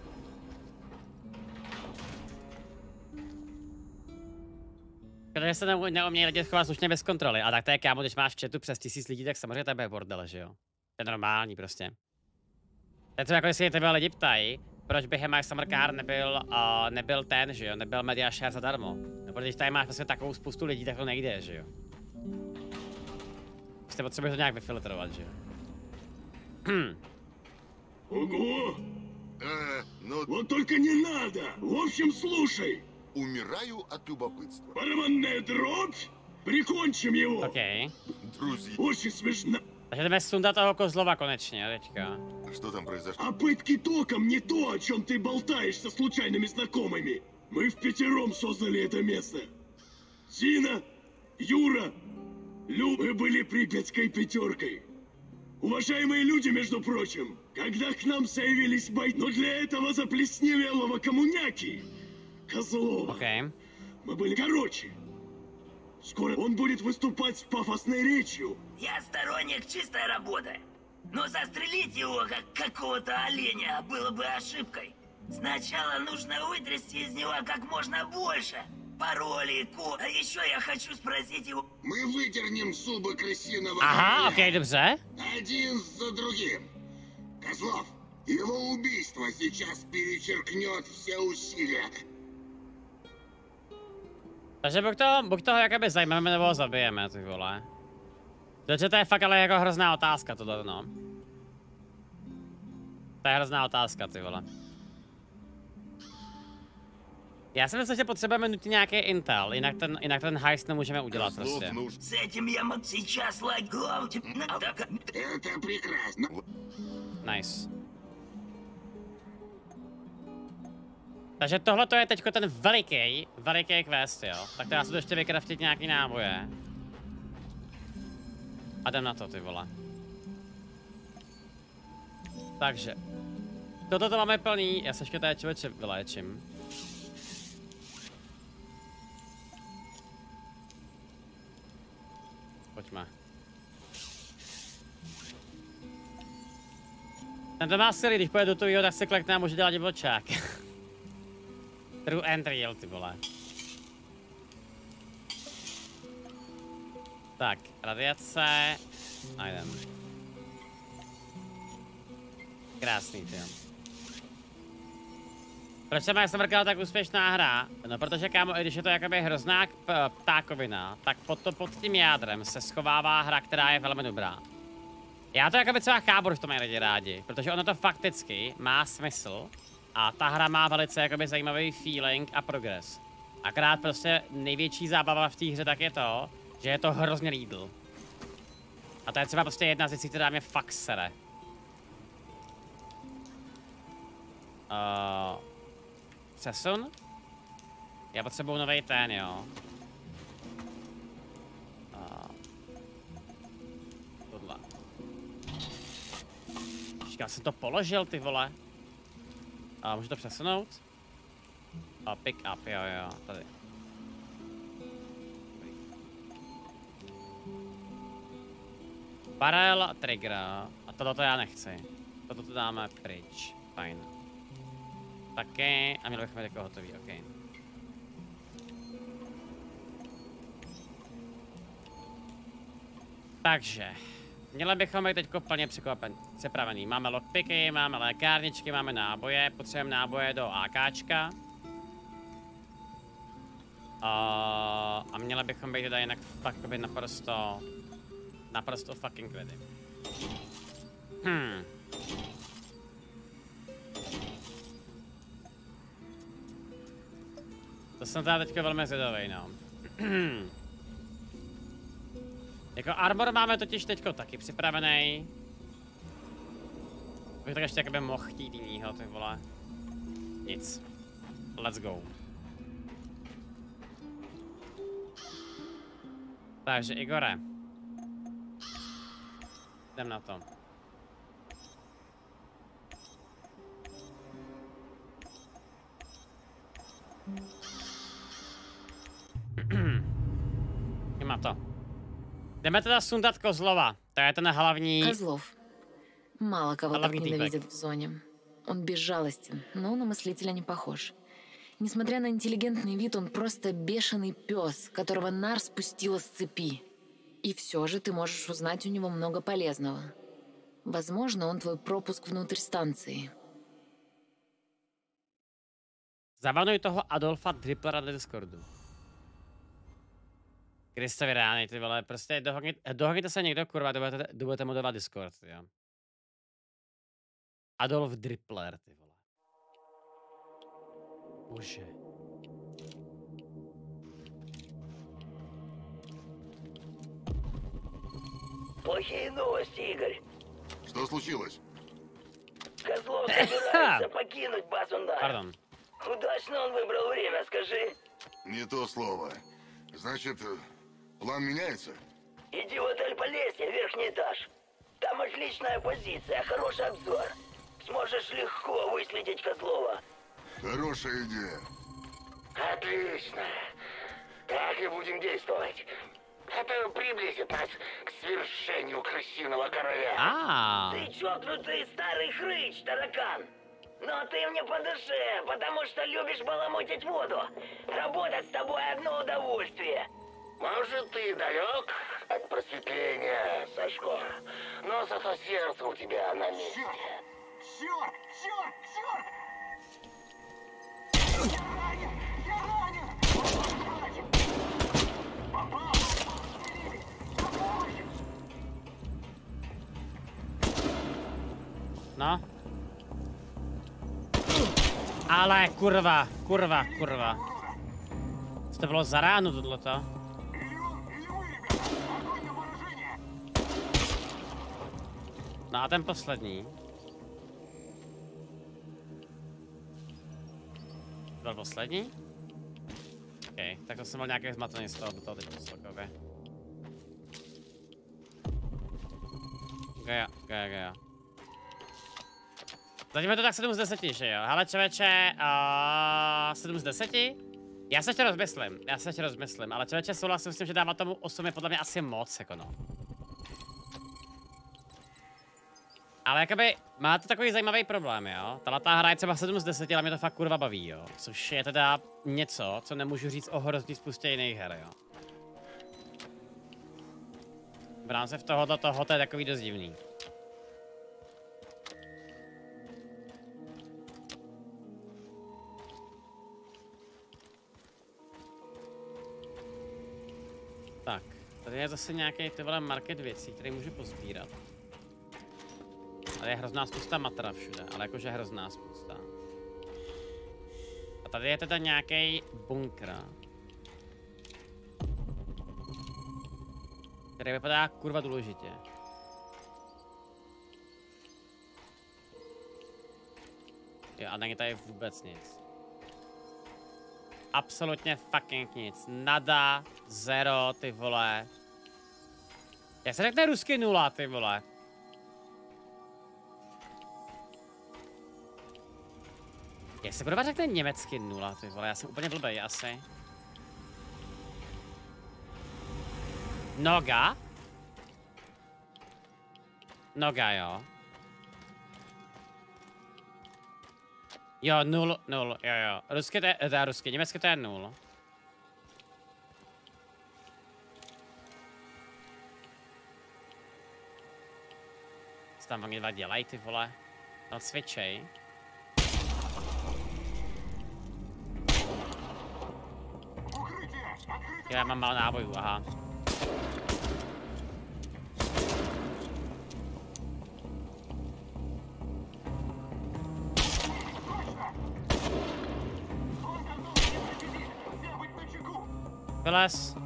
Protože se neumějí lidi chovat slušně bez kontroly, a tak to je, kámo, když máš v chatu přes 1000 lidí, tak samozřejmě tebe je bordel, že jo. To je normální prostě. To je třeba jako, jestli tebe lidi ptají, proč během My Summer Car nebyl ten, že jo, nebyl media share zadarmo. No, protože když tady máš prostě takovou spoustu lidí, tak to nejde, že jo. Prostě potřebuješ to nějak vyfiltrovat, že jo. Ого! Ну, Вот только не надо! В общем, слушай! умираю от любопытства. Барабанная дробь? Прикончим его! OK. Друзья, Очень смешно. Takže jdeme sundat toho kozlova konečně, teďka. что там произошло? А пытки током не то, о чем ты болтаешь со случайными знакомыми. Мы впятером создали это место. Зина, Юра, мы были припятской пятеркой. Уважаемые люди, между прочим, когда к нам заявились но для этого заплесневелого коммуняки, Козлова, OK. мы были короче. Скоро он будет выступать с пафосной речью. Я сторонник чистой работы. Но застрелить его, как какого-то оленя, было бы ошибкой. Сначала нужно вытрясти из него как можно больше. Пароли, а еще я хочу спросить его... Мы выдернем зубы крысиного Aha, OK, dobře. один за другим. Козлов, его убийство сейчас перечеркнет все усилия. Takže buď toho jakoby zajmeme, nebo ho zabijeme, ty vole. Takže to je fakt ale jako hrozná otázka tohle, no. To je hrozná otázka, ty vole. Já si myslím, že potřebujeme nutně nějaký intel, jinak ten heist nemůžeme udělat prostě. С этим я могу сейчас лагать. Это прекрасно. Nice. Takže tohle je teďko ten veliký quest, jo. Tak to já si to ještě vykraftit nějaký náboje. A jdem na to, ty vole. Takže. Toto to máme plný, já se ještě tady člověče vyléčím. Pojďme. Ten má silí, když pojede do toho, tak se klekne a může dělat divočák. True and real, ty vole. Tak, radiace. A jdem. Krásný, ty. Proč se má smrkala tak úspěšná hra? No protože, kámo, i když je to jakoby hrozná ptákovina, tak pod tím jádrem se schovává hra, která je velmi dobrá. Já to jakoby třeba chápu, že to mají lidi rádi, protože ono to fakticky má smysl a ta hra má velice jakoby zajímavý feeling a progres. Akorát prostě největší zábava v té hře tak je to, že je to hrozně Lidl. A to je třeba prostě jedna z věcí, která mě fakt sere. Přesun? Já potřebuju novej ten, jo. Tohle. Říkal jsem to položil, ty vole. A můžu to přesunout? A pick up, jo, tady. Barrel, trigger. A tohleto já nechci. Toto dáme pryč. Fajn. Taky. A měli bychom jako hotový, ok. Takže. Měli bychom být teďko plně připravený. Máme lockpicky, máme lékárničky, máme náboje. Potřebujeme náboje do AKčka. A měli bychom být teda jinak fakt být naprosto fucking ready. To jsem teda teďka velmi zvědavej, no. Jako armor máme totiž teďko taky připravený. Bych tak ještě jakoby mohl chtít jinýho, ty vole. Nic. Let's go. Takže Igore. Jdem na to. Jdeme to. Jdeme teda sundat Kozlova. To je ten hlavní... Козлов. Мало кого так ненавидят в зоне. Он безжалостен, но на мыслителя не похож. Несмотря на интеллигентный вид, он просто бешеный пес, которого Нар спустила с цепи. И все же ты можешь узнать у него много полезного. Возможно, он твой пропуск внутрь станции. Zavanuj toho Adolfa Dripplera do Discordu. Kristovi rány, ty vole, prostě dohodněte se někdo, kurva, budete modovat Discord, jo. Adolf Drippler, ty vole. Bože. Плохие новости, Игорь. Что случилось? Козлов собирается покинуть базу Нар. Пардон. Удачно он выбрал время, скажи. Не то слово. Значит, план меняется? Иди в отель по лестнице, верхний этаж. Там отличная позиция, хороший обзор. Сможешь легко выследить Козлова. Хорошая идея. Отлично. Так и будем действовать. Это приблизит нас к свершению крысиного короля. Ты чокнутый старый хрыч, таракан. Но ты мне по душе, потому что любишь баламутить воду. Работать с тобой одно удовольствие. Может, ты далек от просветления, Сашко, но зато сердце у тебя на месте. Черт! Черт! Черт! Черт! Я ранен! Я ранен! Попал! No. Ale kurva. Co to bylo za ránu tohleto? No a ten poslední. Byl poslední? OK, tak to jsem byl nějaký zmatený z toho do toho teď poslouchově. Gaja. Zatím je to tak 7 z 10, že jo? Hele člověče, 7 z 10? Já se tě rozmyslím, ale člověče souhlasím s tím, že dávat tomu 8 je podle mě asi moc, jako no. Ale jakoby, má to takový zajímavý problém, jo? Tato hra je třeba 7 z 10, ale mě to fakt kurva baví, jo? Což je teda něco, co nemůžu říct o hrozný spoustě jiných her, jo? V rámci toho to je takový dost divný. Tak, tady je zase nějaký ty vole market věcí, které můžu pozbírat. Tady je hrozná spousta matra všude, ale jakože hrozná spousta. A tady je teda nějaký bunkr, který vypadá kurva důležitě. Jo, a není tady vůbec nic. Absolutně fucking nic. Nada, zero, ty vole. Já se řekne rusky 0, ty vole. Jestli kurva řekne německy 0, ty vole, já jsem úplně blbej asi. Noga? Noga, jo. Jo, 0, jo. Rusky to je, rusky, německy to je 0. Co tam oni dva dělají, ty vole? Tam cvičej. Já mám málo nábojů, aha. Vylez.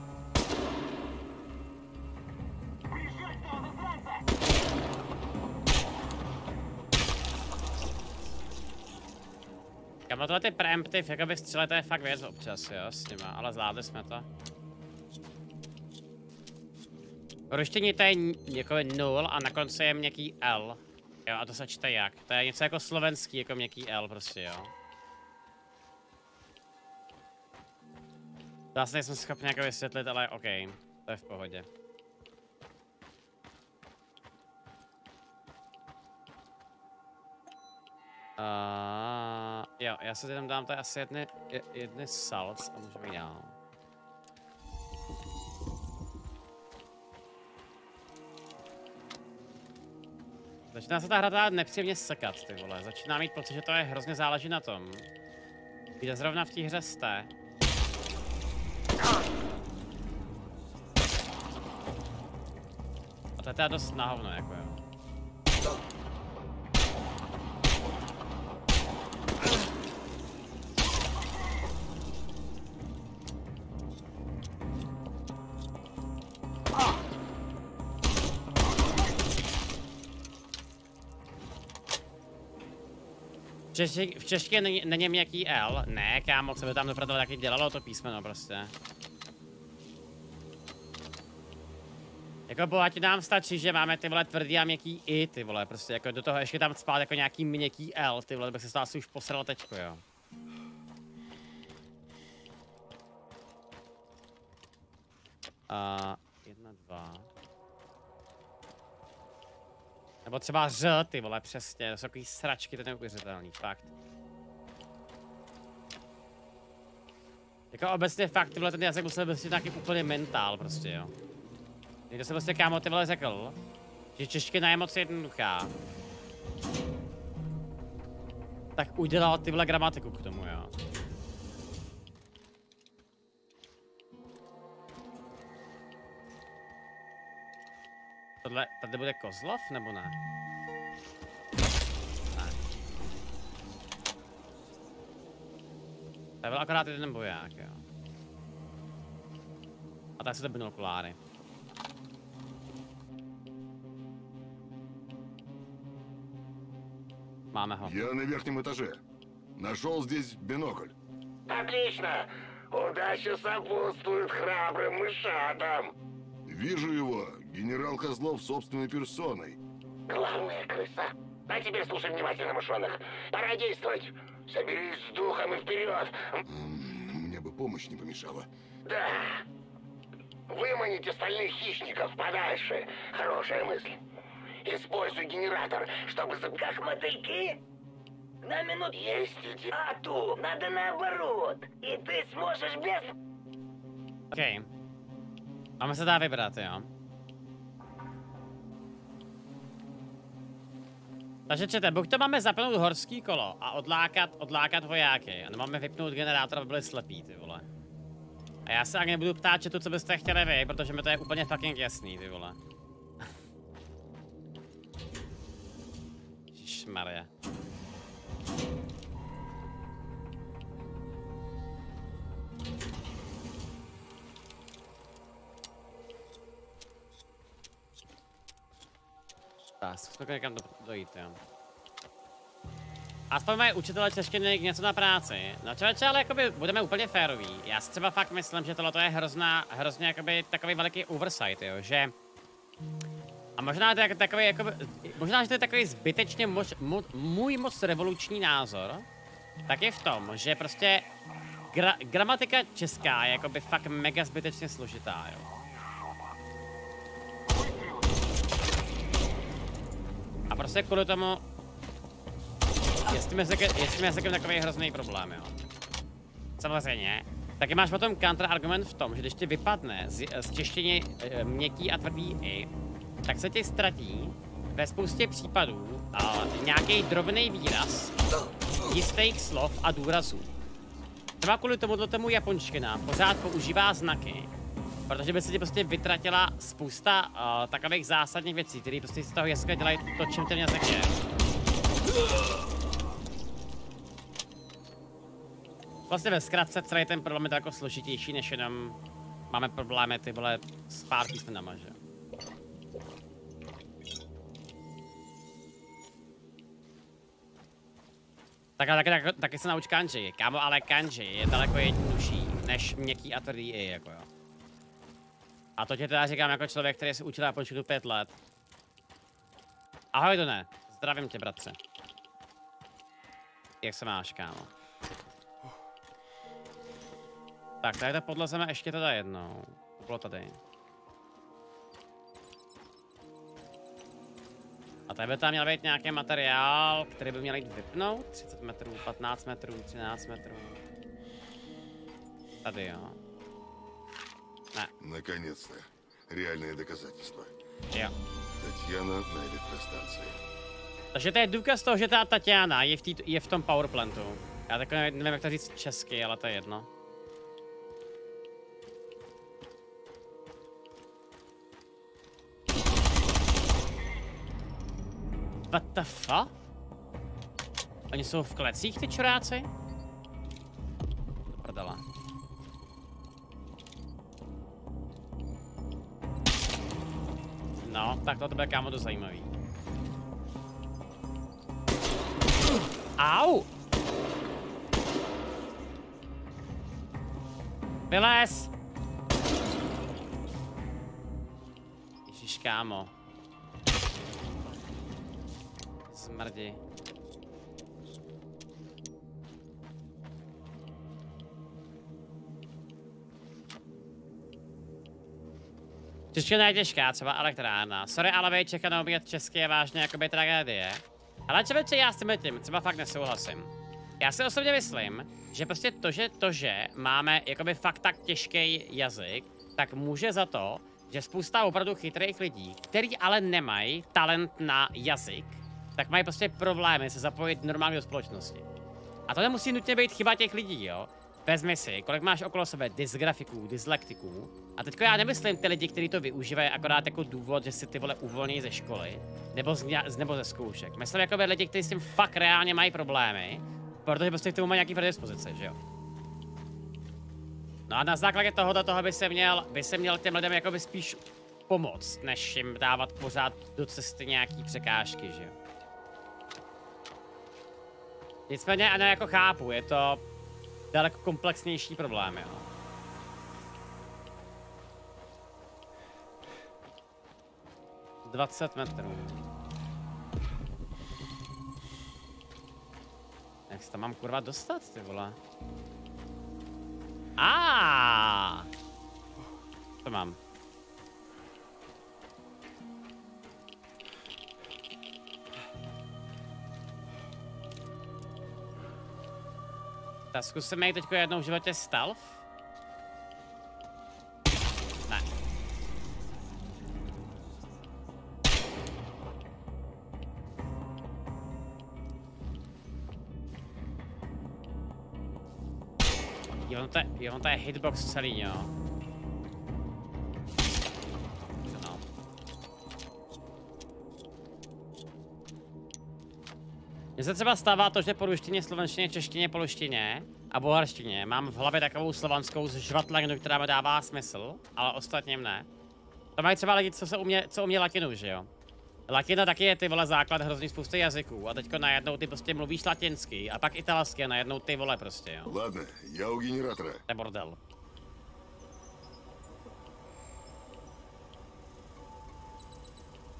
Kámo, tohle ty preemptive, jakoby střely, to je fakt věc občas, jo, s nima, ale zvládli jsme to. V ruštině to je jako 0 a na konci je měkký L. Jo, a to se čte jak? To je něco jako slovenský, jako měkký L prostě, jo. To asi nejsem schopný jako vysvětlit, ale OK, to je v pohodě. Jo, já se tam dám tady asi jedny salc a můžeme jít dál. Začíná se ta hra dát nepříjemně sekat, ty vole. Začíná mít pocit, že to je hrozně záleží na tom. Kde zrovna v té hře jste. A to je teda dost na hovno, jako jo. V češtině není nějaký L. Ne, kámo, co by tam dopravdu taky dělalo to písmeno prostě. Jako bohatě nám stačí, že máme ty vole tvrdý a měkký I, ty vole, prostě jako do toho ještě tam spát jako nějaký měkký L, ty vole, bych se to asi už posral teďko, jo. A 1, 2. Nebo třeba Ř, ty vole, přesně, to jsou takový sračky, to je neuvěřitelný, fakt. Jako obecně fakt, ty vole, ten jazyk musel být nějaký úplně mentál, prostě, jo. Někdo se prostě, kámo, ty vole, řekl, že čeština je moc jednoduchá. Tak udělal ty vole gramatiku k tomu, jo. Tohle, tady bude Kozlov, nebo ne? Ne. To byl akorát jeden boják, jo. A tak se to binokuláry. Máme ho. Я на верхнем этаже. Нашел здесь бинокль. Отлично! Удача сопутствует храбрым мышатам. Вижу его. Генерал Козлов собственной персоной. Главная крыса. А теперь слушай внимательно, мышонок. Пора действовать. Соберись с духом и вперед. Мне бы помощь не помешала. Да. Выманить остальных хищников подальше. Хорошая мысль. Используй генератор, чтобы... Как мотыльки? На минуту есть идея. А ту, надо наоборот. И ты сможешь без... OK. Máme se dá vybrat, jo. Takže čete, buď to máme zapnout horský kolo a odlákat vojáky, a máme vypnout generátor, aby byli slepí, ty vole. A já se ani nebudu ptát četu, co byste chtěli vy, protože mi to je úplně fucking jasný, ty vole. Ježišmarja. Tak, zkusme někam dojít, jo. Aspoň mají učitelé češtiny něco na práci. No člověče, ale jakoby budeme úplně féroví. Já si třeba fakt myslím, že tohle je hrozně jakoby takový veliký oversight, jo, že... A možná to je takový jakoby... Možná, že to je takový zbytečně můj moc revoluční názor. tak je v tom, že prostě gramatika česká je jakoby fakt mega zbytečně složitá, jo. A prostě kvůli tomu je s tím jazykem takový hrozný problém, jo. Samozřejmě. Taky máš potom kontrargument v tom, že když ti vypadne z češtiny měkký a tvrdý i, tak se ti ztratí ve spoustě případů nějaký drobný výraz jistých slov a důrazů. Třeba kvůli tomu japonština pořád používá znaky, protože by se ti prostě vytratila spousta takových zásadních věcí, které prostě z toho jazyka dělají to, čím ten jazyk je. Vlastně ve zkratce celý ten problém je jako složitější, než jenom máme problémy ty vole s pár písmenama, že? Taky se nauč kanji, kámo, ale kanji je daleko jednodušší než měkký a tvrdý i, jako jo. A to tě teda říkám jako člověk, který se učil japonštinu 5 let. Ahoj, Done, zdravím tě, bratře. Jak se máš, kámo? Tak, tady to podlezeme ještě teda jednou. To bylo tady. A tady by tam měl být nějaký materiál, který by měl jít vypnout. 30 metrů, 15 metrů, 13 metrů. Tady jo. Ne. Наконец-то. Реальные доказательства. Jo. Татьяна на электростанции. Takže to je důkaz toho, že ta Tatiana je v tom powerplantu. Já tak nevím, jak to říct česky, ale to je jedno. What the fuck? Oni jsou v klecích, ty čuráci? To prdala. No, tak to bude kámo dost zajímavý. Au! Vylez! Ježiš, kámo. Smrdi. Čeština je těžká, třeba elektrárna. Sorry, ale vej, Čecha neumět česky je vážně jakoby tragédie. Ale člověče, já s tím třeba fakt nesouhlasím. Já si osobně myslím, že prostě to, že máme jakoby fakt tak těžký jazyk, tak může za to, že spousta opravdu chytrých lidí, kteří ale nemají talent na jazyk, tak mají prostě problémy se zapojit normálně do společnosti. A to nemusí nutně být chyba těch lidí, jo. Vezmi si, kolik máš okolo sebe dysgrafiků, dyslektiků. A teďko já nemyslím ty lidi, kteří to využívají akorát jako důvod, že si ty vole uvolní ze školy. Nebo ze zkoušek. Myslím jako lidi, kteří s tím fakt reálně mají problémy. Protože prostě k tomu mají nějaký predispozice, že jo. No a na základě toho by se měl těm lidem jakoby spíš pomoct, než jim dávat pořád do cesty nějaký překážky, že jo. Nicméně ano, jako chápu, je to daleko komplexnější problém, jo. – 20 metrů. Jak se tam mám kurva dostat, ty vole? To mám. Tak zkusíme jít teďko jednou v životě stealth. Ne. Jo, to je hitbox celý, jo. No. Mně se třeba stává to, že po ruštině, slovenštině, češtině, polštině a bulharštině mám v hlavě takovou slovanskou žvatlinu, která mi dává smysl, ale ostatním ne. To mají třeba lidi, co umí latinu, že jo? Latina taky je ty vole základ hrozný spousty jazyků a teďko najednou ty prostě mluvíš latinsky a pak italsky a najednou ty vole prostě, jo. Ладно, я у генератора. To je bordel.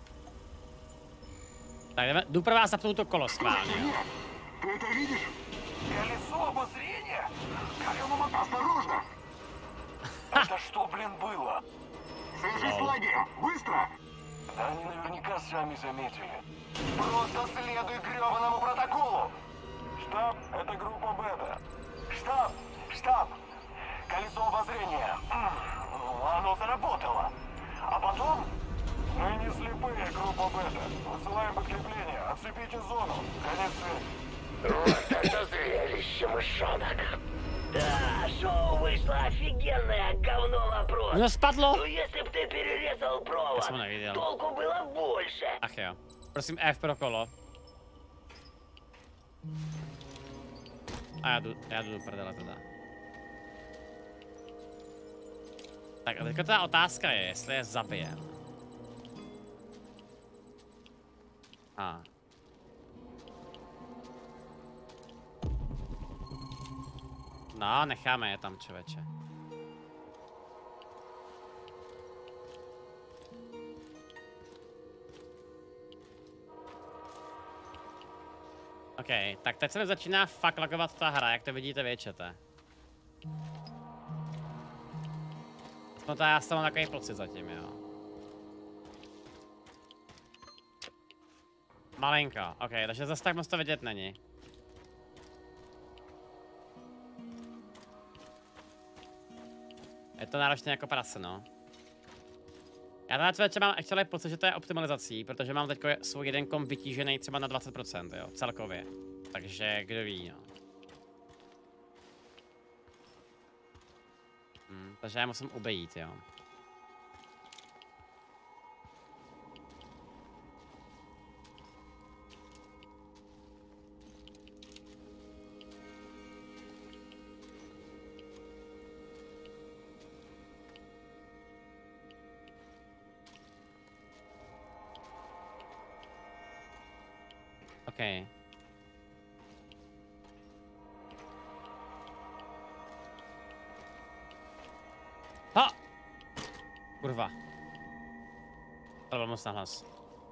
Tak jdu pro vás zapnout to kolo schválně, jo. Колесо обозрения? Как оно могло... Осторожно! Это что, блин, было? Свяжись с лагерем! Быстро! Да они наверняка сами заметили. Просто следуй грёбаному протоколу! Штаб, это группа Бета. Штаб! Штаб! Колесо обозрения. Оно заработало. А потом... Мы не слепые, группа Бета. Высылаем подкрепление. Отцепите зону. Конец связи. Вот это зрелище, мышонок. Да, шоу вышло офигенное, говно вопрос. No spadlo. Ну если б ты перерезал провод, толку было больше. Ach jo. Prosím F pro kolo. A já jdu do prdele teda. Tak a teďka ta otázka je, jestli je zabijem. No, necháme je tam, člověče. OK, tak teď se mi začíná fakt lagovat ta hra, jak to vidíte vy, čete. No to já mám takový pocit zatím, jo. Malinko, OK, takže zase tak moc to vidět není. Je to náročné jako prase, no. Já teda člověče mám actually pocit, že to je optimalizací, protože mám teď svůj jeden komp vytížený třeba na 20%, jo, celkově. Takže kdo ví, no. Takže já musím obejít, jo. Okay. Ha! Kurwa. To byl moc nahlas.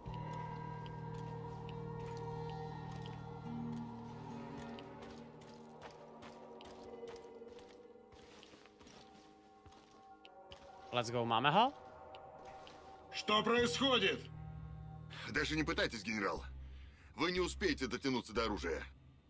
Let's go, máme ho? Что происходит? Даже не пытайтесь, генерал. Вы не успеете дотянуться до оружия.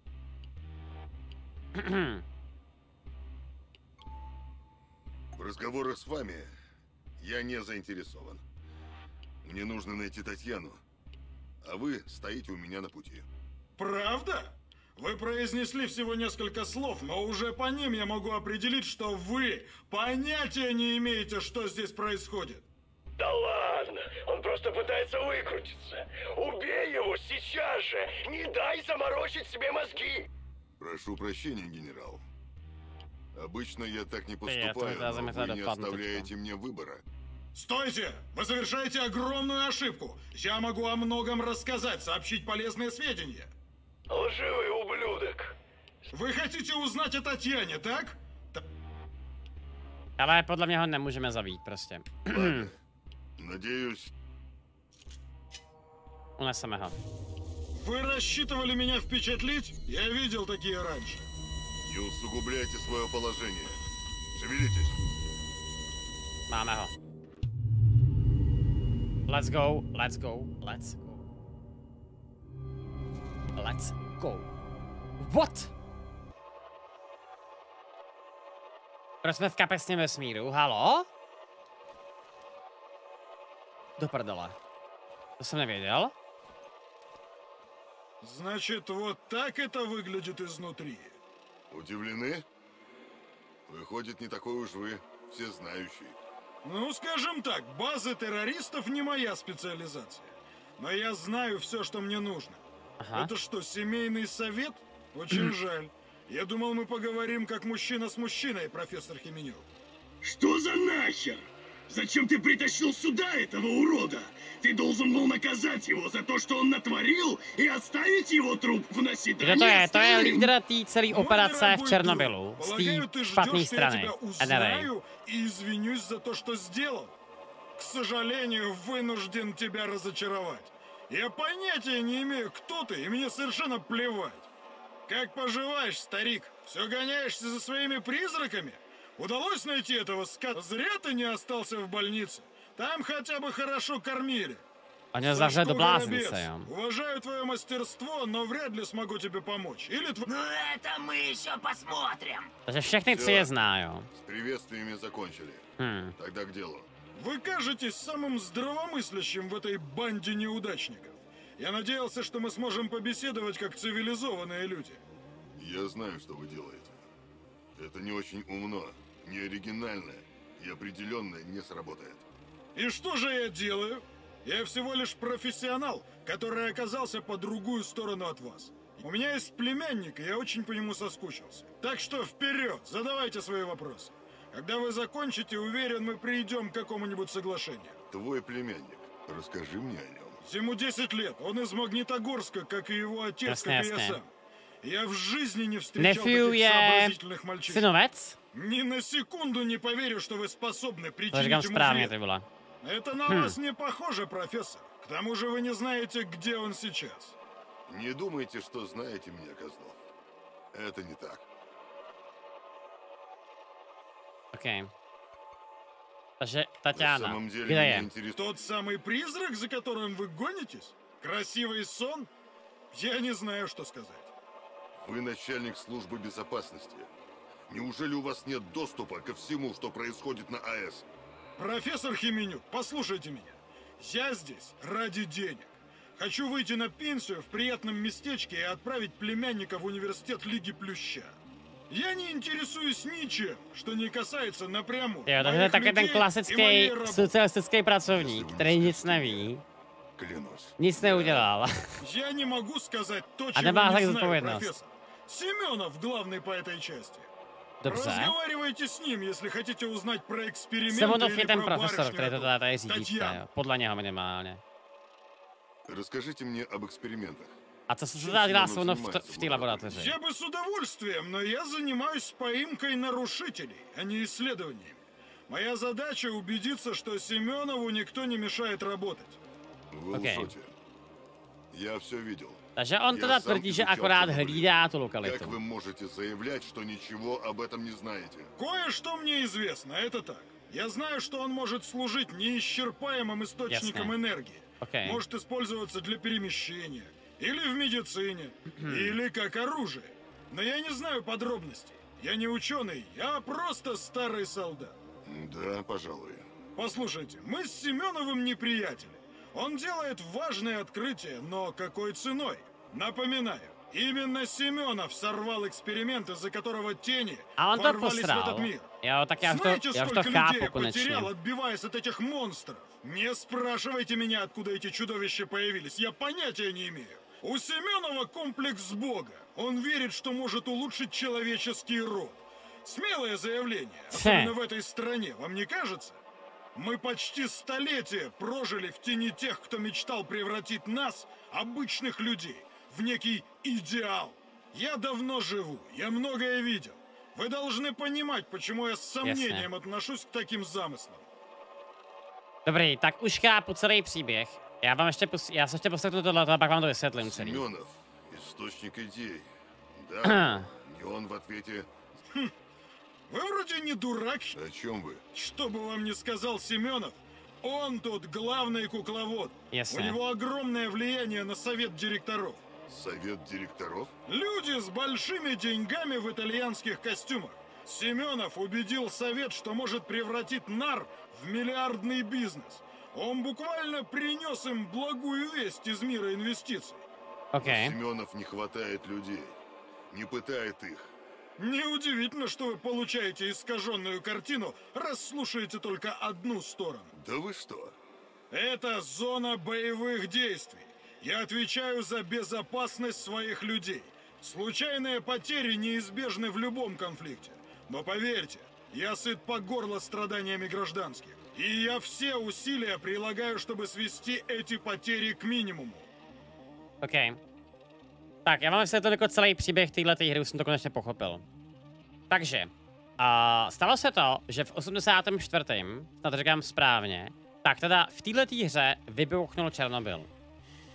В разговорах с вами я не заинтересован. Мне нужно найти Татьяну, а вы стоите у меня на пути. Правда? Вы произнесли всего несколько слов, но уже по ним я могу определить, что вы понятия не имеете, что здесь происходит. Да ладно, он просто пытается выкрутиться. Убей его сейчас же! Не дай заморочить себе мозги! Прошу прощения, генерал. Обычно я так не поступаю, но вы не оставляете мне выбора. Стойте! Вы совершаете огромную ошибку. Я могу о многом рассказать, сообщить полезные сведения. Лживый ублюдок. Вы хотите uznat o Татьяне, tak? Ale podle mě ho nemůžeme zabít, prostě. Надеюсь... Uneseme ho. Вы рассчитывали меня впечатлить? Я видел такие раньше. Не усугубляйте свое положение. Шевелитесь. Máme ho. Let's go, let's go, let's go. Let's go. What? Proč jsme v kapesním vesmíru? Halo? Do prdele. To jsem nevěděl. Значит, вот так это выглядит изнутри. Удивлены? Выходит, не такой уж вы всезнающий. Ну, скажем так, базы террористов не моя специализация. Но я знаю все, что мне нужно. Ага. Это что, семейный совет? Очень жаль. Я думал, мы поговорим как мужчина с мужчиной, профессор Хименюк. Что за нахер? Зачем ты притащил сюда этого урода? Ты должен был наказать его за то, что он натворил, и оставить его труп в наседание. To je lídr té celé operace v Černobylu, z té špatné strany NRA. И извинюсь за то, что сделал. К сожалению, вынужден тебя разочаровать. Я понятия не имею, кто ты, и мне совершенно плевать. Как поживаешь, старик? Все гоняешься за своими призраками? Удалось найти этого скота? Зря ты не остался в больнице. Там хотя бы хорошо кормили. Они завжди до блазницы. Уважаю твое мастерство, но вряд ли смогу тебе помочь. Или Ну это мы еще посмотрим. Takže všechny tři je знаю. С приветствиями закончили. Тогда к делу. Вы кажетесь самым здравомыслящим в этой банде неудачников. Я надеялся, что мы сможем побеседовать как цивилизованные люди. Я знаю, что вы делаете. Это не очень умно, не оригинально и определенно не сработает. И что же я делаю? Я всего лишь профессионал, который оказался по другую сторону от вас. У меня есть племянник, и я очень по нему соскучился. Так что вперед, задавайте свои вопросы. Когда вы закончите, уверен, мы придем к какому-нибудь соглашению. Твой племянник, расскажи мне о нем. Ему 10 лет, он из Магнитогорска, как и его отец, как и я сам. Я в жизни не встречал таких сообразительных мальчишек. Synovec? Ни на секунду не поверю, что вы способны причинить ему вред. Это на вас не похоже, профессор. К тому же вы не знаете, где он сейчас. Не думайте, что знаете меня, Козлов. Это не так. Окей. Takže Татьяна, где je? Тот самый призрак, за которым вы гонитесь? Красивый сон? Я не знаю, что сказать. Вы начальник службы безопасности. Неужели у вас нет доступа ко всему, что происходит на АЭС? Профессор Хименюк, послушайте меня. Я здесь ради денег. Хочу выйти на пенсию в приятном местечке и отправить племянника в университет Лиги Плюща. Я не интересуюсь ничем, что не касается напрямую. Jo, takže to je takový ten klasický socialistický pracovník, který nic neví. Nic neudělal. Я не могу сказать то, чего не знаю, профессор. Семенов главный по этой части. Разговаривайте с ним, если хотите узнать про эксперименты Semonov или je ten про profesor, барышню který to эту. tady řídí, podle něho minimálně. Расскажите мне об экспериментах. A co se teda dělá Semonov v té laboratoři? Я бы с удовольствием, но я занимаюсь поимкой нарушителей, а не исследованием. Моя задача убедиться, что Семенову никто не мешает работать. Вы лжете. Я все видел. Takže on teda tvrdí, že akorát hlídá tu lokalitu. Как вы можете заявлять, что ничего об этом не знаете? Кое-что мне известно, это так. Я знаю, что он может служить неисчерпаемым источником энергии. Может использоваться для перемещения, или в медицине, или как оружие. Но я не знаю подробностей. Я не ученый, я просто старый солдат. Да, пожалуй. Послушайте, мы с Семеновым не приятели. Он делает важные открытия, но какой ценой? Напоминаю, именно Семенов сорвал эксперимент, из-за которого тени ворвались в этот мир. Знаете, сколько людей потерял, отбиваясь от этих монстров? Не спрашивайте меня, откуда эти чудовища появились, я понятия не имею. У Семенова комплекс Бога. Он верит, что может улучшить человеческий род. Смелое заявление, особенно в этой стране, вам не кажется? Мы почти столетие прожили в тени тех, кто мечтал превратить нас, обычных людей, в некий идеал. Я давно живу, я многое видел. Вы должны понимать, почему я с сомнением отношусь к таким замыслам. Dobrý, tak už chápu celý příběh. Já se ještě poslechnu tohle, a pak vám to vysvětlím celý. Семенов, источник идей. Да, и он в ответе... Вы вроде не дурак. О чем вы? Что бы вам ни сказал Семенов, он тут главный кукловод. У него огромное влияние на совет директоров. Совет директоров? Люди с большими деньгами в итальянских костюмах. Семенов убедил совет, что может превратить НАР в миллиардный бизнес. Он буквально принес им благую весть из мира инвестиций. Семенов не хватает людей, не пытает их. Неудивительно, что вы получаете искаженную картину, раз слушаете только одну сторону. Да вы что? Это зона боевых действий. Я отвечаю за безопасность своих людей. Случайные потери неизбежны в любом конфликте. Но поверьте, я сыт по горло страданиями гражданских. И я все усилия прилагаю, чтобы свести эти потери к минимуму. Окей. Tak, já vám vysvětlil jako celý příběh téhleté hry, už jsem to konečně pochopil. Takže, stalo se to, že v 84., snad to říkám správně, tak teda v této hře vybuchnul Černobyl.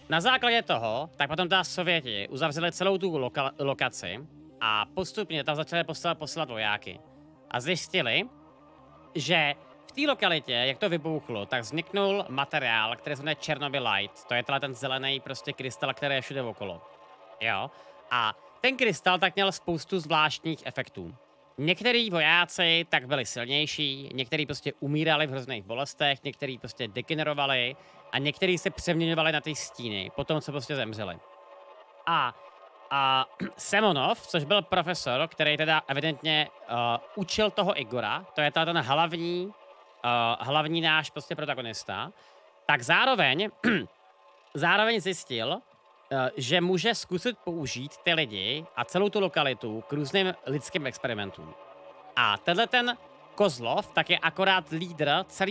Na základě toho, tak potom ta Sověti uzavřeli celou tu lokaci a postupně tam začali poslat vojáky. A zjistili, že v té lokalitě, jak to vybuchlo, tak vzniknul materiál, který se jmenuje Chernobylite. To je ten zelený prostě krystal, který je všude okolo. Jo? A ten krystal tak měl spoustu zvláštních efektů. Některý vojáci tak byli silnější, některý prostě umírali v hrozných bolestech, některý prostě degenerovali a některý se přeměňovali na ty stíny, potom co prostě zemřeli. A Semonov, což byl profesor, který teda evidentně učil toho Igora, to je teda ten hlavní náš prostě protagonista, tak zároveň zjistil, že může zkusit použít ty lidi a celou tu lokalitu k různým lidským experimentům. A tenhle ten Kozlov tak je akorát lídr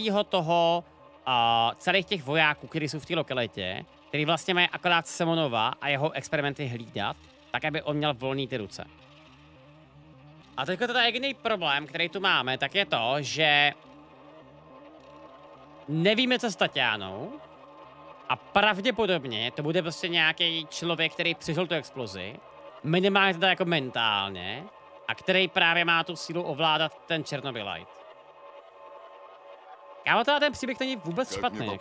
celých těch vojáků, kteří jsou v té lokalitě, který vlastně mají akorát Semonova a jeho experimenty hlídat, tak aby on měl volný ty ruce. A teďka teda jediný problém, který tu máme, tak je to, že nevíme, co s Tatianou a pravděpodobně to bude prostě nějaký člověk, který přežil tu explozi, minimálně teda jako mentálně, a který právě má tu sílu ovládat ten Chernobylite. Kámo, teda ten příběh není vůbec špatný,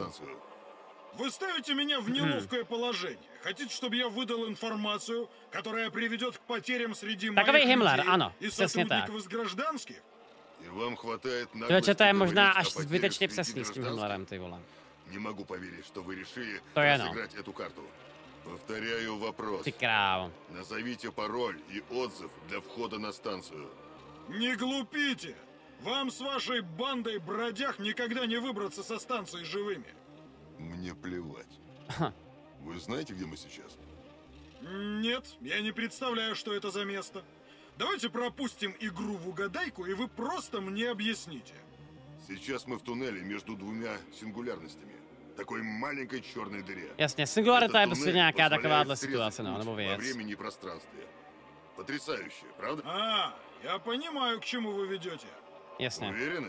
Вы ставите меня в неловкое положение. Хотите, чтобы я выдал информацию, которая приведет к потерям среди моих людей и сотрудников из гражданских? И вам хватает наглости говорить о потерях среди гражданских? Не могу поверить, что вы решили разыграть эту карту. Повторяю вопрос. Назовите пароль и отзыв для входа на станцию. Не глупите! Вам с вашей бандой бродяг никогда не выбраться со станции живыми. Мне плевать. Вы знаете, где мы сейчас? Нет, я не представляю, что это за место. Давайте пропустим игру в угадайку, и вы просто мне объясните. Сейчас мы в туннеле между двумя сингулярностями. Такой маленькой черной дыре. Jasně, singularita je prostě nějaká takováhle situace, no, nebo věc. Во времени и пространстве. Потрясающе, правда? Я понимаю, к чему вы ведете. Jasně. Уверены?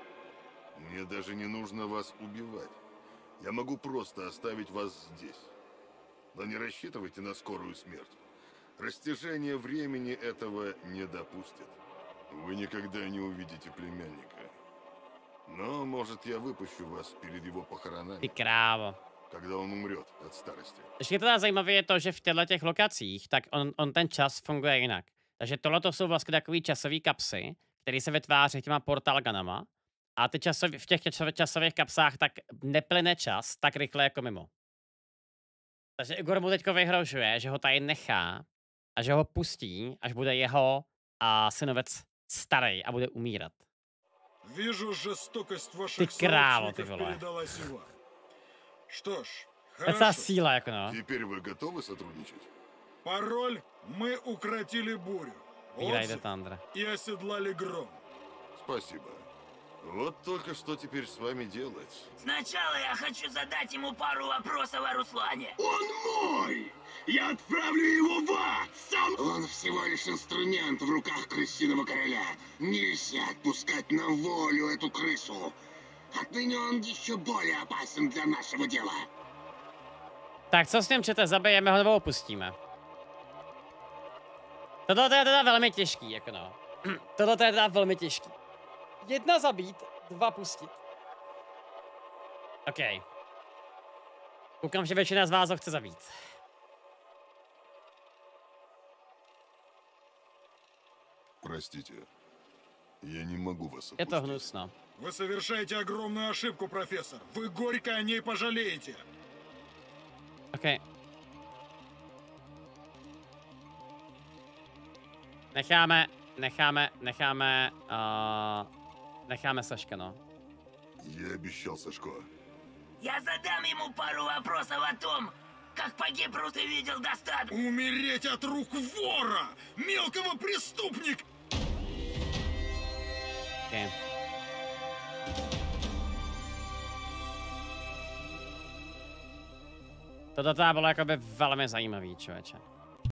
Мне даже не нужно вас убивать. Я могу просто оставить вас здесь. Но не рассчитывайте на скорую смерть. Растяжение времени этого не допустит. Вы никогда не увидите племянника. Но, может, я выпущу вас перед его похоронами. Ty krávo. Когда он умрет от старости. Ještě teda zajímavé je to, že v těch lokacích, tak on ten čas funguje jinak. Takže tohle to jsou vlastně takový časové kapsy, které se vytváří těma portalganama. A ty v těch časových kapsách tak neplyne čas tak rychle jako mimo. Takže Igor mu teďko vyhrožuje, že ho tady nechá a že ho pustí, až bude jeho synovec starý a bude umírat. Вижу, жестокость ваших сообщников передалась и вам. Что ж, хорошо. Síla, jako no. Теперь вы готовы сотрудничать? Пароль: мы укротили бурю. Отзыв: и оседлали гром. Спасибо. Вот только что теперь с вами делать? Сначала я хочу задать ему пару вопросов о Руслане. Он мой! Я отправлю его в ад! Сам... Он всего лишь инструмент в руках крысиного короля. Нельзя отпускать на волю эту крысу. Отныне он еще более опасен для нашего дела. Tak co s ním, čete? Zabijeme ho nebo opustíme? Tohle je teda velmi těžký, jako no. Tohle je teda velmi těžký. 1 zabít, 2 pustit. OK. Koukám, že většina z vás ho chce zabít. Простите, я не могу вас отпустить. Это гнусно. Вы совершаете огромную ошибку, профессор. Вы горько о ней пожалеете. OK. Necháme Saška, no. Я обещал, Сашко. Я задам ему пару вопросов о том, как погиб Рус и видел достаточно. Умереть от рук вора! Мелкого преступника! Okay. Toto bylo jakoby velmi zajímavý, člověče.